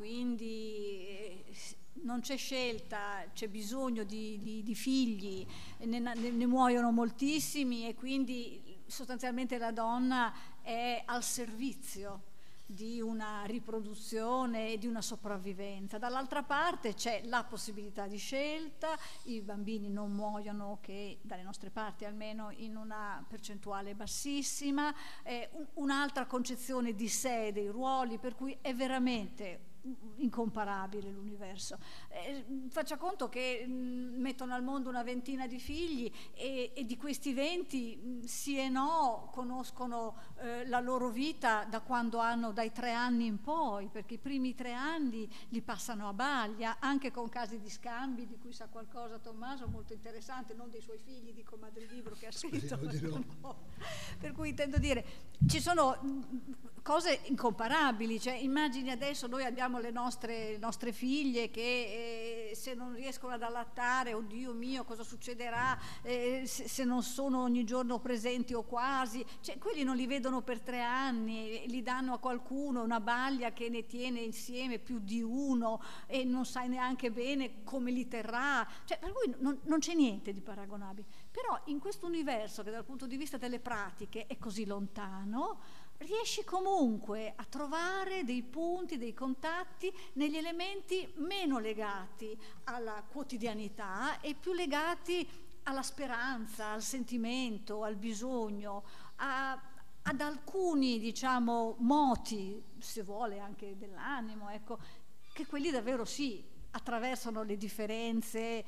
quindi non c'è scelta, c'è bisogno di, di, di figli, ne, ne, ne muoiono moltissimi e quindi sostanzialmente la donna è al servizio di una riproduzione e di una sopravvivenza. Dall'altra parte c'è la possibilità di scelta, i bambini non muoiono, che dalle nostre parti almeno in una percentuale bassissima, eh, un, un'altra concezione di sé, dei ruoli, per cui è veramente incomparabile l'universo. Eh, faccia conto che mh, mettono al mondo una ventina di figli e, e di questi venti mh, sì e no conoscono eh, la loro vita da quando hanno dai tre anni in poi, perché i primi tre anni li passano a Baglia, anche con casi di scambi di cui sa qualcosa Tommaso, molto interessante, non dei suoi figli, dico, ma del libro che ha scritto. No. Per cui intendo dire, ci sono mh, cose incomparabili, cioè immagini adesso noi abbiamo le nostre, nostre figlie che eh, se non riescono ad allattare, oddio mio, cosa succederà eh, se, se non sono ogni giorno presenti o quasi, cioè quelli non li vedono per tre anni, li danno a qualcuno, una baglia che ne tiene insieme più di uno e non sai neanche bene come li terrà, cioè per cui non, non c'è niente di paragonabile. Però in questo universo che dal punto di vista delle pratiche è così lontano, riesci comunque a trovare dei punti, dei contatti negli elementi meno legati alla quotidianità e più legati alla speranza, al sentimento, al bisogno, a, ad alcuni, diciamo, moti, se vuole anche dell'animo, ecco, che quelli davvero sì, attraversano le differenze,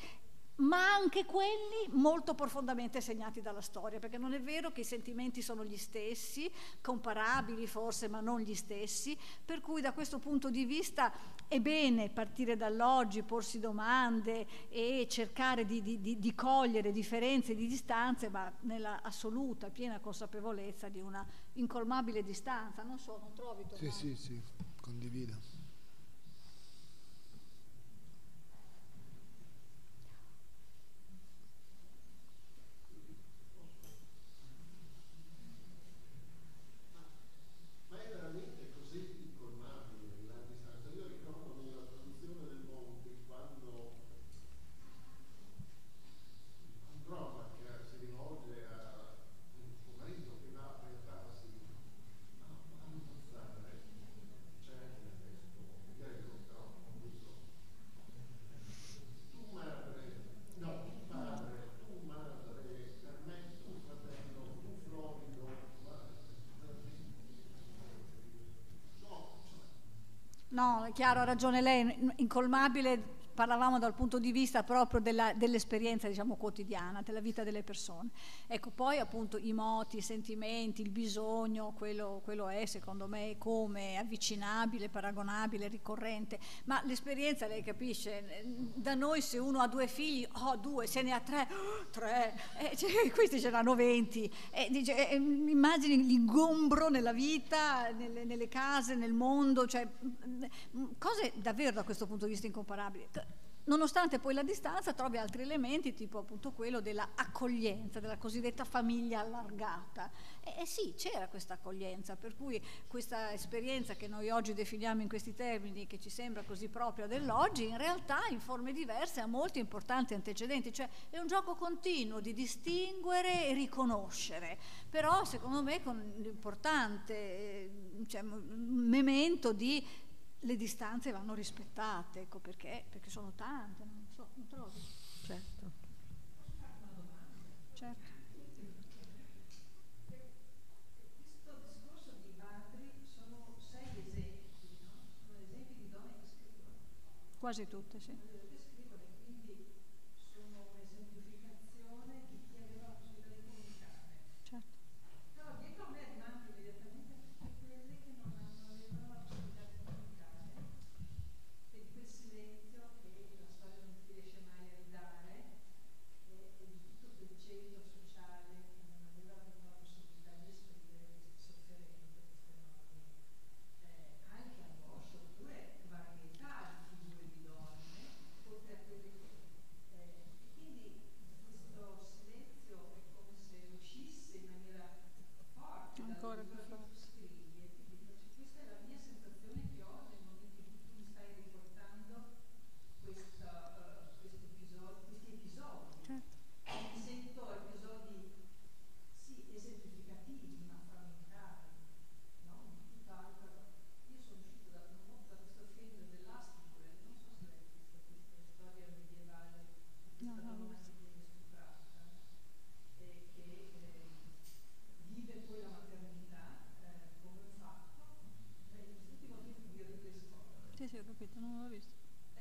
ma anche quelli molto profondamente segnati dalla storia, perché non è vero che i sentimenti sono gli stessi, comparabili forse, ma non gli stessi, per cui da questo punto di vista è bene partire dall'oggi, porsi domande e cercare di, di, di, di cogliere differenze di distanze, ma nella assoluta, piena consapevolezza di una incolmabile distanza. Non so, non trovi, Tommaso? Sì, sì, sì, condivido. No, è chiaro, ha ragione lei, incolmabile, parlavamo dal punto di vista proprio della, dell'esperienza, diciamo, quotidiana, della vita delle persone. Ecco, poi appunto i moti, i sentimenti, il bisogno, quello, quello è secondo me come avvicinabile, paragonabile, ricorrente, ma l'esperienza, lei capisce, da noi se uno ha due figli, oh due, se ne ha tre, oh, tre, eh, cioè, questi ce n'hanno venti, eh, dice, eh, immagini l'ingombro nella vita, nelle, nelle case, nel mondo, cioè cose davvero da questo punto di vista incomparabili. Nonostante poi la distanza trovi altri elementi, tipo appunto quello della accoglienza, della cosiddetta famiglia allargata. E, e sì, c'era questa accoglienza, per cui questa esperienza che noi oggi definiamo in questi termini, che ci sembra così propria dell'oggi, in realtà in forme diverse ha molti importanti antecedenti, cioè è un gioco continuo di distinguere e riconoscere, però secondo me con l'importante cioè, memento di le distanze vanno rispettate, ecco perché, perché sono tante, non so, non trovi? Certo. Certo. Questo discorso di Badri sono sei esempi, no? Sono esempi di donne che scrivono. Quasi tutte, sì. Che scrivono, quindi sono un'esemplificazione di chi aveva la possibilità di comunicare. Certo. Però dietro a me rimangono immediatamente tutte quelle che non avevano la possibilità di comunicare, e di quel silenzio che la storia non ti riesce mai a ridare, e, e di tutto quel ceto sociale che non aveva la possibilità di esprimere. capito, non l'ho visto.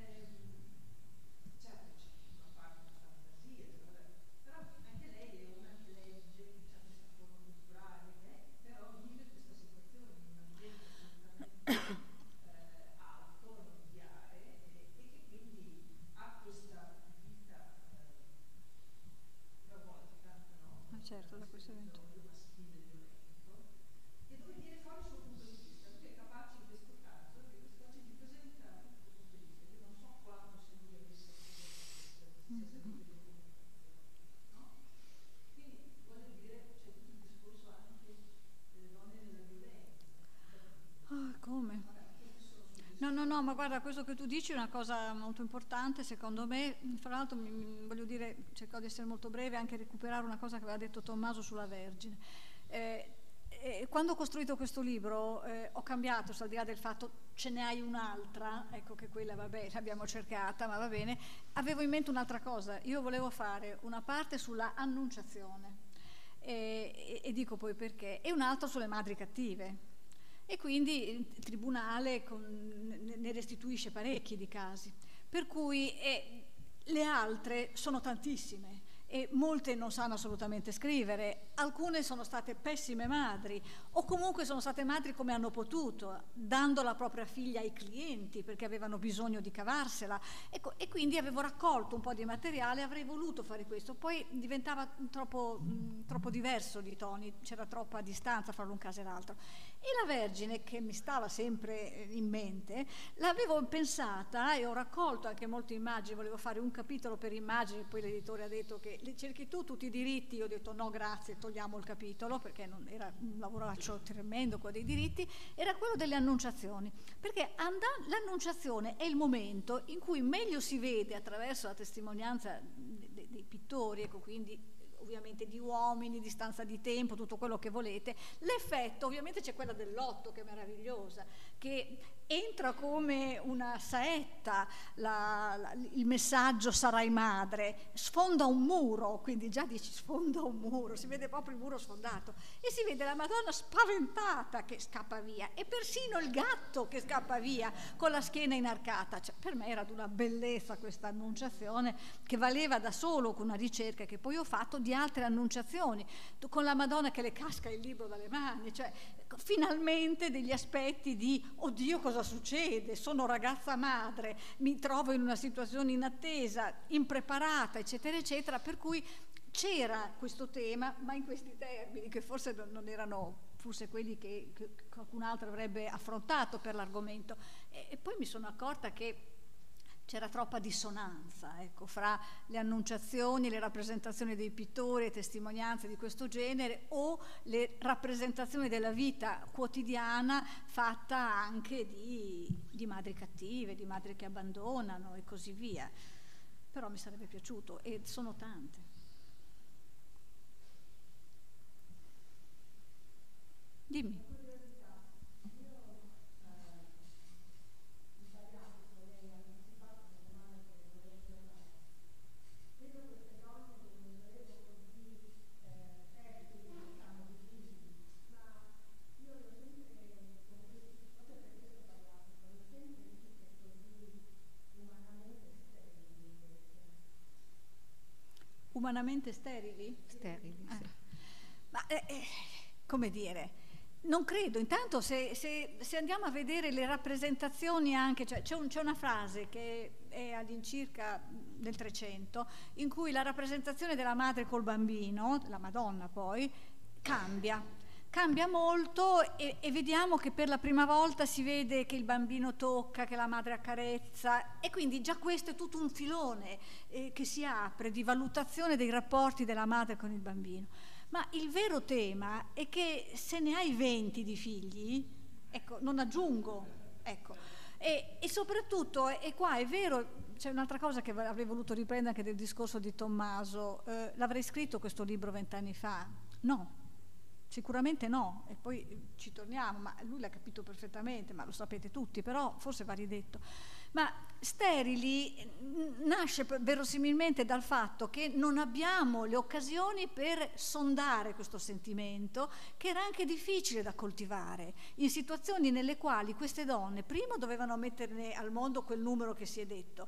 Certo, c'è una parte di fantasia, però anche lei è una che legge, ha questa forma culturale, eh, però vive questa situazione in un ambiente assolutamente eh, alto, mondiale, e, e che quindi ha questa vita eh, travolta, no? Ah, certo, da questo evento. Maschile violento, e dove viene fuori il suo punto di vista, lui è capace in questo caso, è capace di presentare il suo punto di vista. Io non so quanto se lui avesse sia servito di comunicazione, no? Quindi voglio dire, c'è tutto il discorso anche delle donne nella violenza. Ah, come? No, no, no, ma guarda, questo che tu dici è una cosa molto importante, secondo me. Fra l'altro, mi, mi- voglio dire, cerco di essere molto breve, anche recuperare una cosa che aveva detto Tommaso sulla Vergine. Eh, eh, quando ho costruito questo libro eh, ho cambiato, al di là del fatto ce ne hai un'altra, ecco che quella, vabbè, l'abbiamo cercata, ma va bene, avevo in mente un'altra cosa. Io volevo fare una parte sulla annunciazione, e, e- e dico poi perché, e un'altra sulle madri cattive. E quindi il tribunale con, ne, ne restituisce parecchi di casi. Per cui eh, le altre sono tantissime e molte non sanno assolutamente scrivere, alcune sono state pessime madri o comunque sono state madri come hanno potuto, dando la propria figlia ai clienti perché avevano bisogno di cavarsela. Ecco, e quindi avevo raccolto un po' di materiale, avrei voluto fare questo, poi diventava troppo, mh, troppo diverso di toni, c'era troppa distanza fra l'un caso e l'altro. E la Vergine, che mi stava sempre in mente, l'avevo pensata e ho raccolto anche molte immagini, volevo fare un capitolo per immagini, poi l'editore ha detto che li cerchi tu tutti i diritti, io ho detto no grazie, togliamo il capitolo, perché non era un lavoraccio tremendo con dei diritti, era quello delle annunciazioni, perché and- l'annunciazione è il momento in cui meglio si vede attraverso la testimonianza de- dei pittori, ecco, quindi ovviamente di uomini, distanza di tempo, tutto quello che volete. L'effetto, ovviamente c'è quella del lotto che è meravigliosa, che entra come una saetta, la, la, il messaggio sarai madre, sfonda un muro, quindi già dici sfonda un muro, si vede proprio il muro sfondato e si vede la Madonna spaventata che scappa via e persino il gatto che scappa via con la schiena inarcata. Cioè, per me era di una bellezza questa annunciazione che valeva da solo con una ricerca che poi ho fatto di altre annunciazioni, con la Madonna che le casca il libro dalle mani, cioè finalmente degli aspetti di oddio cosa succede, sono ragazza madre, mi trovo in una situazione inattesa, impreparata, eccetera, eccetera, per cui c'era questo tema, ma in questi termini, che forse non erano forse quelli che, che qualcun altro avrebbe affrontato per l'argomento. E, e poi mi sono accorta che c'era troppa dissonanza, ecco, fra le annunciazioni, le rappresentazioni dei pittori e testimonianze di questo genere o le rappresentazioni della vita quotidiana fatta anche di, di madri cattive, di madri che abbandonano e così via. Però mi sarebbe piaciuto, e sono tante. Dimmi. Umanamente sterili? Sterili, Eh. sì. Ma eh, eh, come dire, non credo. Intanto se, se- se andiamo a vedere le rappresentazioni anche, cioè c'è, un- c'è una frase che è all'incirca del trecento in cui la rappresentazione della madre col bambino, la Madonna poi, cambia. Cambia molto e, e vediamo che per la prima volta si vede che il bambino tocca, che la madre accarezza, e quindi già questo è tutto un filone eh, che si apre di valutazione dei rapporti della madre con il bambino. Ma il vero tema è che se ne hai venti di figli, ecco, non aggiungo, ecco, e, e soprattutto, e, e qua è vero, c'è un'altra cosa che avrei voluto riprendere anche del discorso di Tommaso, eh, l'avrei scritto questo libro vent'anni fa? No. Sicuramente no, e poi ci torniamo, ma lui l'ha capito perfettamente, ma lo sapete tutti, però forse va ridetto. Ma sterili nasce verosimilmente dal fatto che non abbiamo le occasioni per sondare questo sentimento, che era anche difficile da coltivare, in situazioni nelle quali queste donne, primo, dovevano metterne al mondo quel numero che si è detto,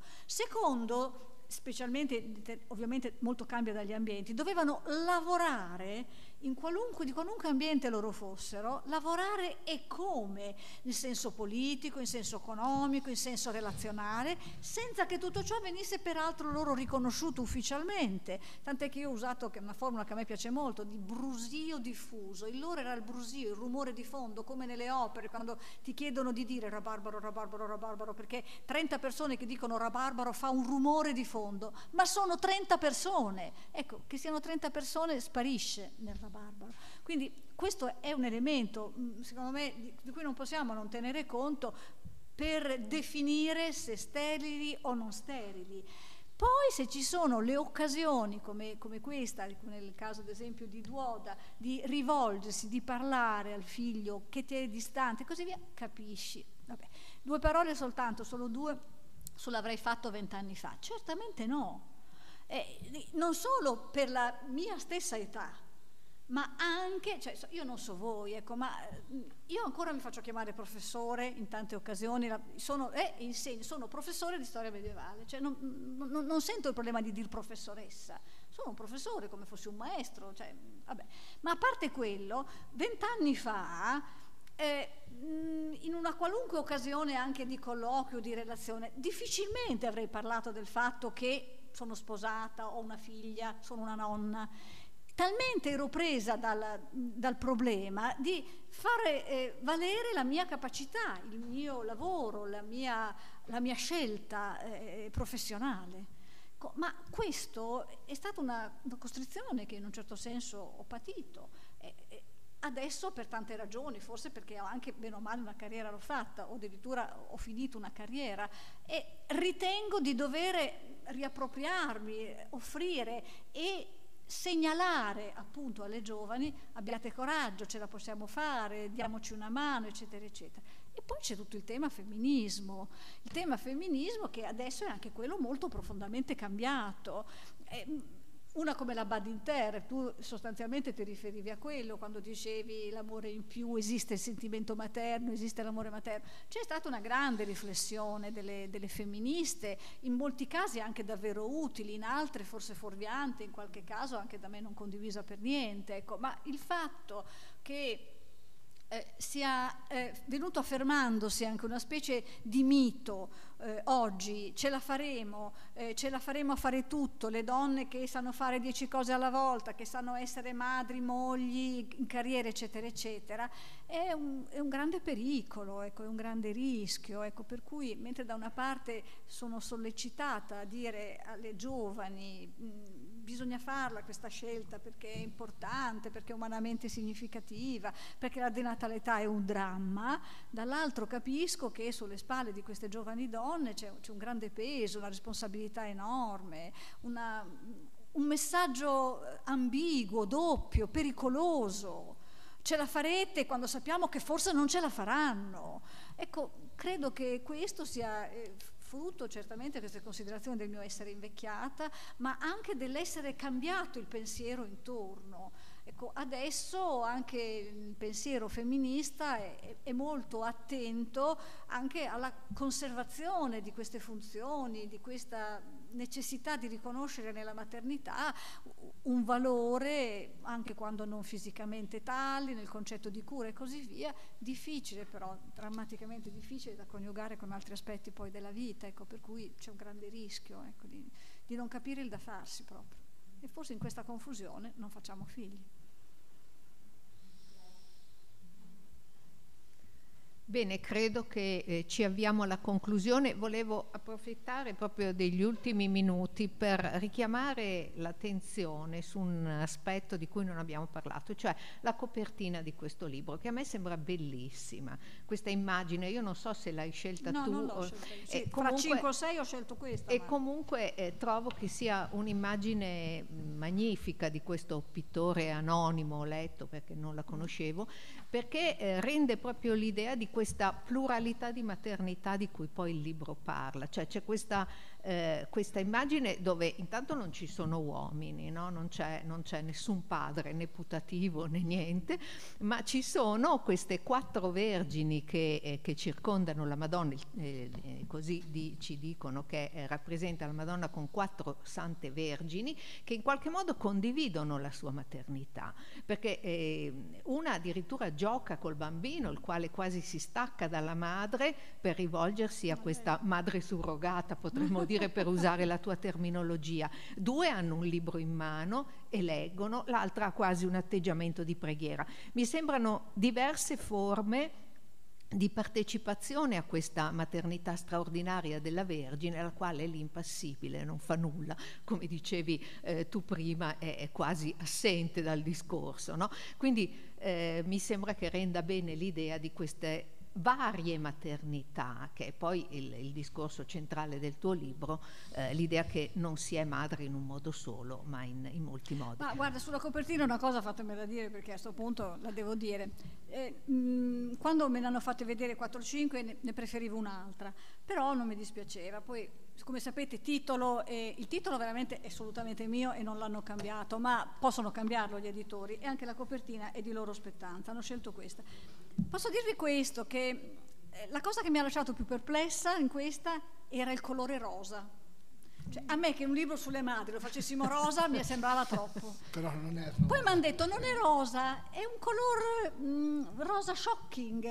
secondo, specialmente, ovviamente molto cambia dagli ambienti, dovevano lavorare in qualunque, di qualunque ambiente loro fossero, lavorare e come, in senso politico, in senso economico, in senso relazionale, senza che tutto ciò venisse peraltro loro riconosciuto ufficialmente, tant'è che io ho usato una formula che a me piace molto, di brusio diffuso. Il loro era il brusio, il rumore di fondo, come nelle opere, quando ti chiedono di dire rabarbaro, rabarbaro, rabarbaro, perché trenta persone che dicono rabarbaro fa un rumore di fondo, ma sono trenta persone, ecco, che siano trenta persone sparisce nel rabarbaro. Barbaro. Quindi questo è un elemento, secondo me, di, di cui non possiamo non tenere conto per definire se sterili o non sterili. Poi se ci sono le occasioni come, come questa, nel caso ad esempio di Duoda, di rivolgersi, di parlare al figlio che ti è distante e così via, capisci. Vabbè. Due parole soltanto, solo due, sull'avrei fatto vent'anni fa. Certamente no. Eh, non solo per la mia stessa età, ma anche, cioè, io non so voi, ecco, ma io ancora mi faccio chiamare professore in tante occasioni, sono, eh, insegno, sono professore di storia medievale, cioè non, non, non sento il problema di dir professoressa, sono un professore come fossi un maestro, cioè, vabbè. Ma a parte quello, vent'anni fa, eh, in una qualunque occasione anche di colloquio, di relazione, difficilmente avrei parlato del fatto che sono sposata, ho una figlia, sono una nonna. Talmente ero presa dal, dal problema di fare eh, valere la mia capacità, il mio lavoro, la mia, la mia scelta eh, professionale. Co- ma questo è stata una, una costrizione che in un certo senso ho patito. Eh, eh, adesso per tante ragioni, forse perché ho anche bene o male una carriera l'ho fatta, o addirittura ho finito una carriera, e ritengo di dover riappropriarmi, offrire e segnalare appunto alle giovani: abbiate coraggio, ce la possiamo fare, diamoci una mano, eccetera eccetera. E poi c'è tutto il tema femminismo, il tema femminismo che adesso è anche quello molto profondamente cambiato. Eh, una come la Badinter, tu sostanzialmente ti riferivi a quello quando dicevi l'amore in più, esiste il sentimento materno, esiste l'amore materno. C'è stata una grande riflessione delle, delle femministe, in molti casi anche davvero utili, in altre forse fuorviante, in qualche caso anche da me non condivisa per niente, ecco. Ma il fatto che Eh, sia eh, venuto affermandosi anche una specie di mito eh, oggi, ce la faremo, eh, ce la faremo a fare tutto, le donne che sanno fare dieci cose alla volta, che sanno essere madri, mogli, in carriera, eccetera, eccetera, è un, è un grande pericolo, ecco, è un grande rischio, ecco, per cui mentre da una parte sono sollecitata a dire alle giovani mh, bisogna farla questa scelta perché è importante, perché è umanamente significativa, perché la denatalità è un dramma, dall'altro capisco che sulle spalle di queste giovani donne c'è, c'è un grande peso, una responsabilità enorme, una, un messaggio ambiguo, doppio, pericoloso. Ce la farete quando sappiamo che forse non ce la faranno. Ecco, credo che questo sia eh, frutto certamente queste considerazioni del mio essere invecchiata, ma anche dell'essere cambiato il pensiero intorno. Ecco, adesso anche il pensiero femminista è, è molto attento anche alla conservazione di queste funzioni, di questa necessità di riconoscere nella maternità un valore, anche quando non fisicamente tali, nel concetto di cura e così via, difficile però, drammaticamente difficile da coniugare con altri aspetti poi della vita, ecco, per cui c'è un grande rischio, ecco, di, di non capire il da farsi proprio. E forse in questa confusione non facciamo figli. Bene, credo che eh, ci avviamo alla conclusione. Volevo approfittare proprio degli ultimi minuti per richiamare l'attenzione su un aspetto di cui non abbiamo parlato, cioè la copertina di questo libro, che a me sembra bellissima. Questa immagine, io non so se l'hai scelta no, tu. Non l'ho o, scelta io. eh, Sì, comunque, fra cinque o sei ho scelto questa. E ma... comunque eh, trovo che sia un'immagine magnifica di questo pittore anonimo, letto perché non la conoscevo, perché eh, rende proprio l'idea di questo questa pluralità di maternità di cui poi il libro parla, cioè c'è questa, eh, questa immagine dove intanto non ci sono uomini, no? non, c'è, non c'è nessun padre né putativo né niente, ma ci sono queste quattro vergini che, eh, che circondano la Madonna, eh, così di, ci dicono che eh, rappresenta la Madonna con quattro sante vergini che in qualche modo condividono la sua maternità, perché eh, una addirittura gioca col bambino, il quale quasi si stacca dalla madre per rivolgersi a questa madre surrogata, potremmo dire, per usare la tua terminologia. Due hanno un libro in mano e leggono, l'altra ha quasi un atteggiamento di preghiera. Mi sembrano diverse forme di partecipazione a questa maternità straordinaria della Vergine, alla quale l'impassibile non fa nulla, come dicevi eh, tu prima, è, è quasi assente dal discorso, no? Quindi eh, mi sembra che renda bene l'idea di queste varie maternità, che è poi il, il discorso centrale del tuo libro, eh, l'idea che non si è madre in un modo solo, ma in, in molti modi. Ma guarda, sulla copertina una cosa fatemela dire, perché a questo punto la devo dire. Eh, mh, quando me ne hanno fatte vedere quattro o cinque ne, ne preferivo un'altra, però non mi dispiaceva. Poi, come sapete, titolo e, il titolo veramente è assolutamente mio e non l'hanno cambiato, ma possono cambiarlo gli editori, e anche la copertina è di loro spettanza, hanno scelto questa. Posso dirvi questo, che la cosa che mi ha lasciato più perplessa in questa era il colore rosa. Cioè, a me che un libro sulle madri lo facessimo rosa mi sembrava troppo. Però non è rosa. Poi mi hanno detto non è rosa, è un color mh, rosa shocking,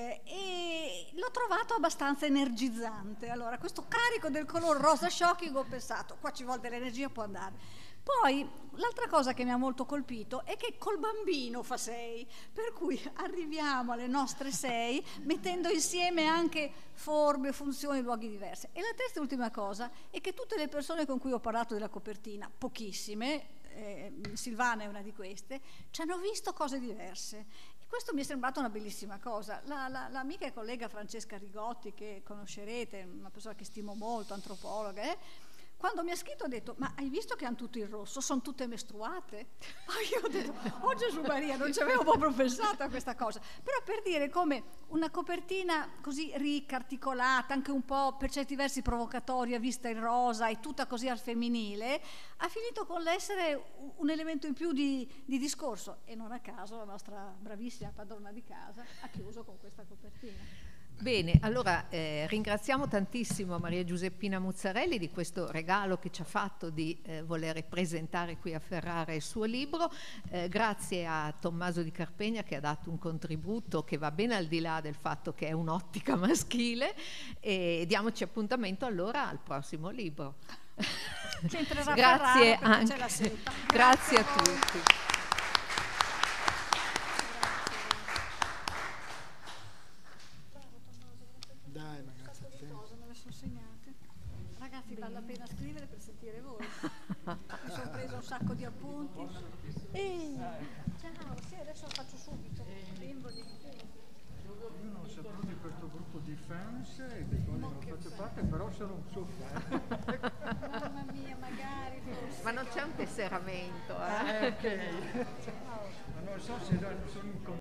e l'ho trovato abbastanza energizzante. Allora, questo carico del color rosa shocking, ho pensato, qua ci vuole dell'energia, può andare. Poi l'altra cosa che mi ha molto colpito è che col bambino fa sei, per cui arriviamo alle nostre sei mettendo insieme anche forme, funzioni, luoghi diversi. E la terza e ultima cosa è che tutte le persone con cui ho parlato della copertina, pochissime, eh, Silvana è una di queste, ci hanno visto cose diverse. E questo mi è sembrata una bellissima cosa. La, la, l'amica e collega Francesca Rigotti, che conoscerete, una persona che stimo molto, antropologa, eh, quando mi ha scritto ha detto: ma hai visto che hanno tutto il rosso? Sono tutte mestruate? Ma io ho detto: oh Gesù Maria, non ci avevo proprio pensato a questa cosa. Però per dire come una copertina così ricca, articolata, anche un po' per certi versi provocatoria, vista in rosa e tutta così al femminile, ha finito con l'essere un elemento in più di, di discorso. E non a caso la nostra bravissima padrona di casa ha chiuso con questa copertina. Bene, allora eh, ringraziamo tantissimo Maria Giuseppina Muzzarelli di questo regalo che ci ha fatto di eh, voler presentare qui a Ferrara il suo libro. Eh, grazie a Tommaso Di Carpegna, che ha dato un contributo che va ben al di là del fatto che è un'ottica maschile, e diamoci appuntamento allora al prossimo libro. Grazie anche. Grazie, grazie a tutti. Dai ragazzi, Me le sono segnate. Ragazzi, vale la pena scrivere per sentire voi. Mi sono preso un sacco di appunti. E... ciao, sì, adesso lo faccio subito. Bimboli. Io non sapevo di questo gruppo di fans e di quali non faccio parte, però sono un suo fan. Mamma mia, magari forse. Ma non c'è un tesseramento, eh? Ah, ok. Ma non so se sono in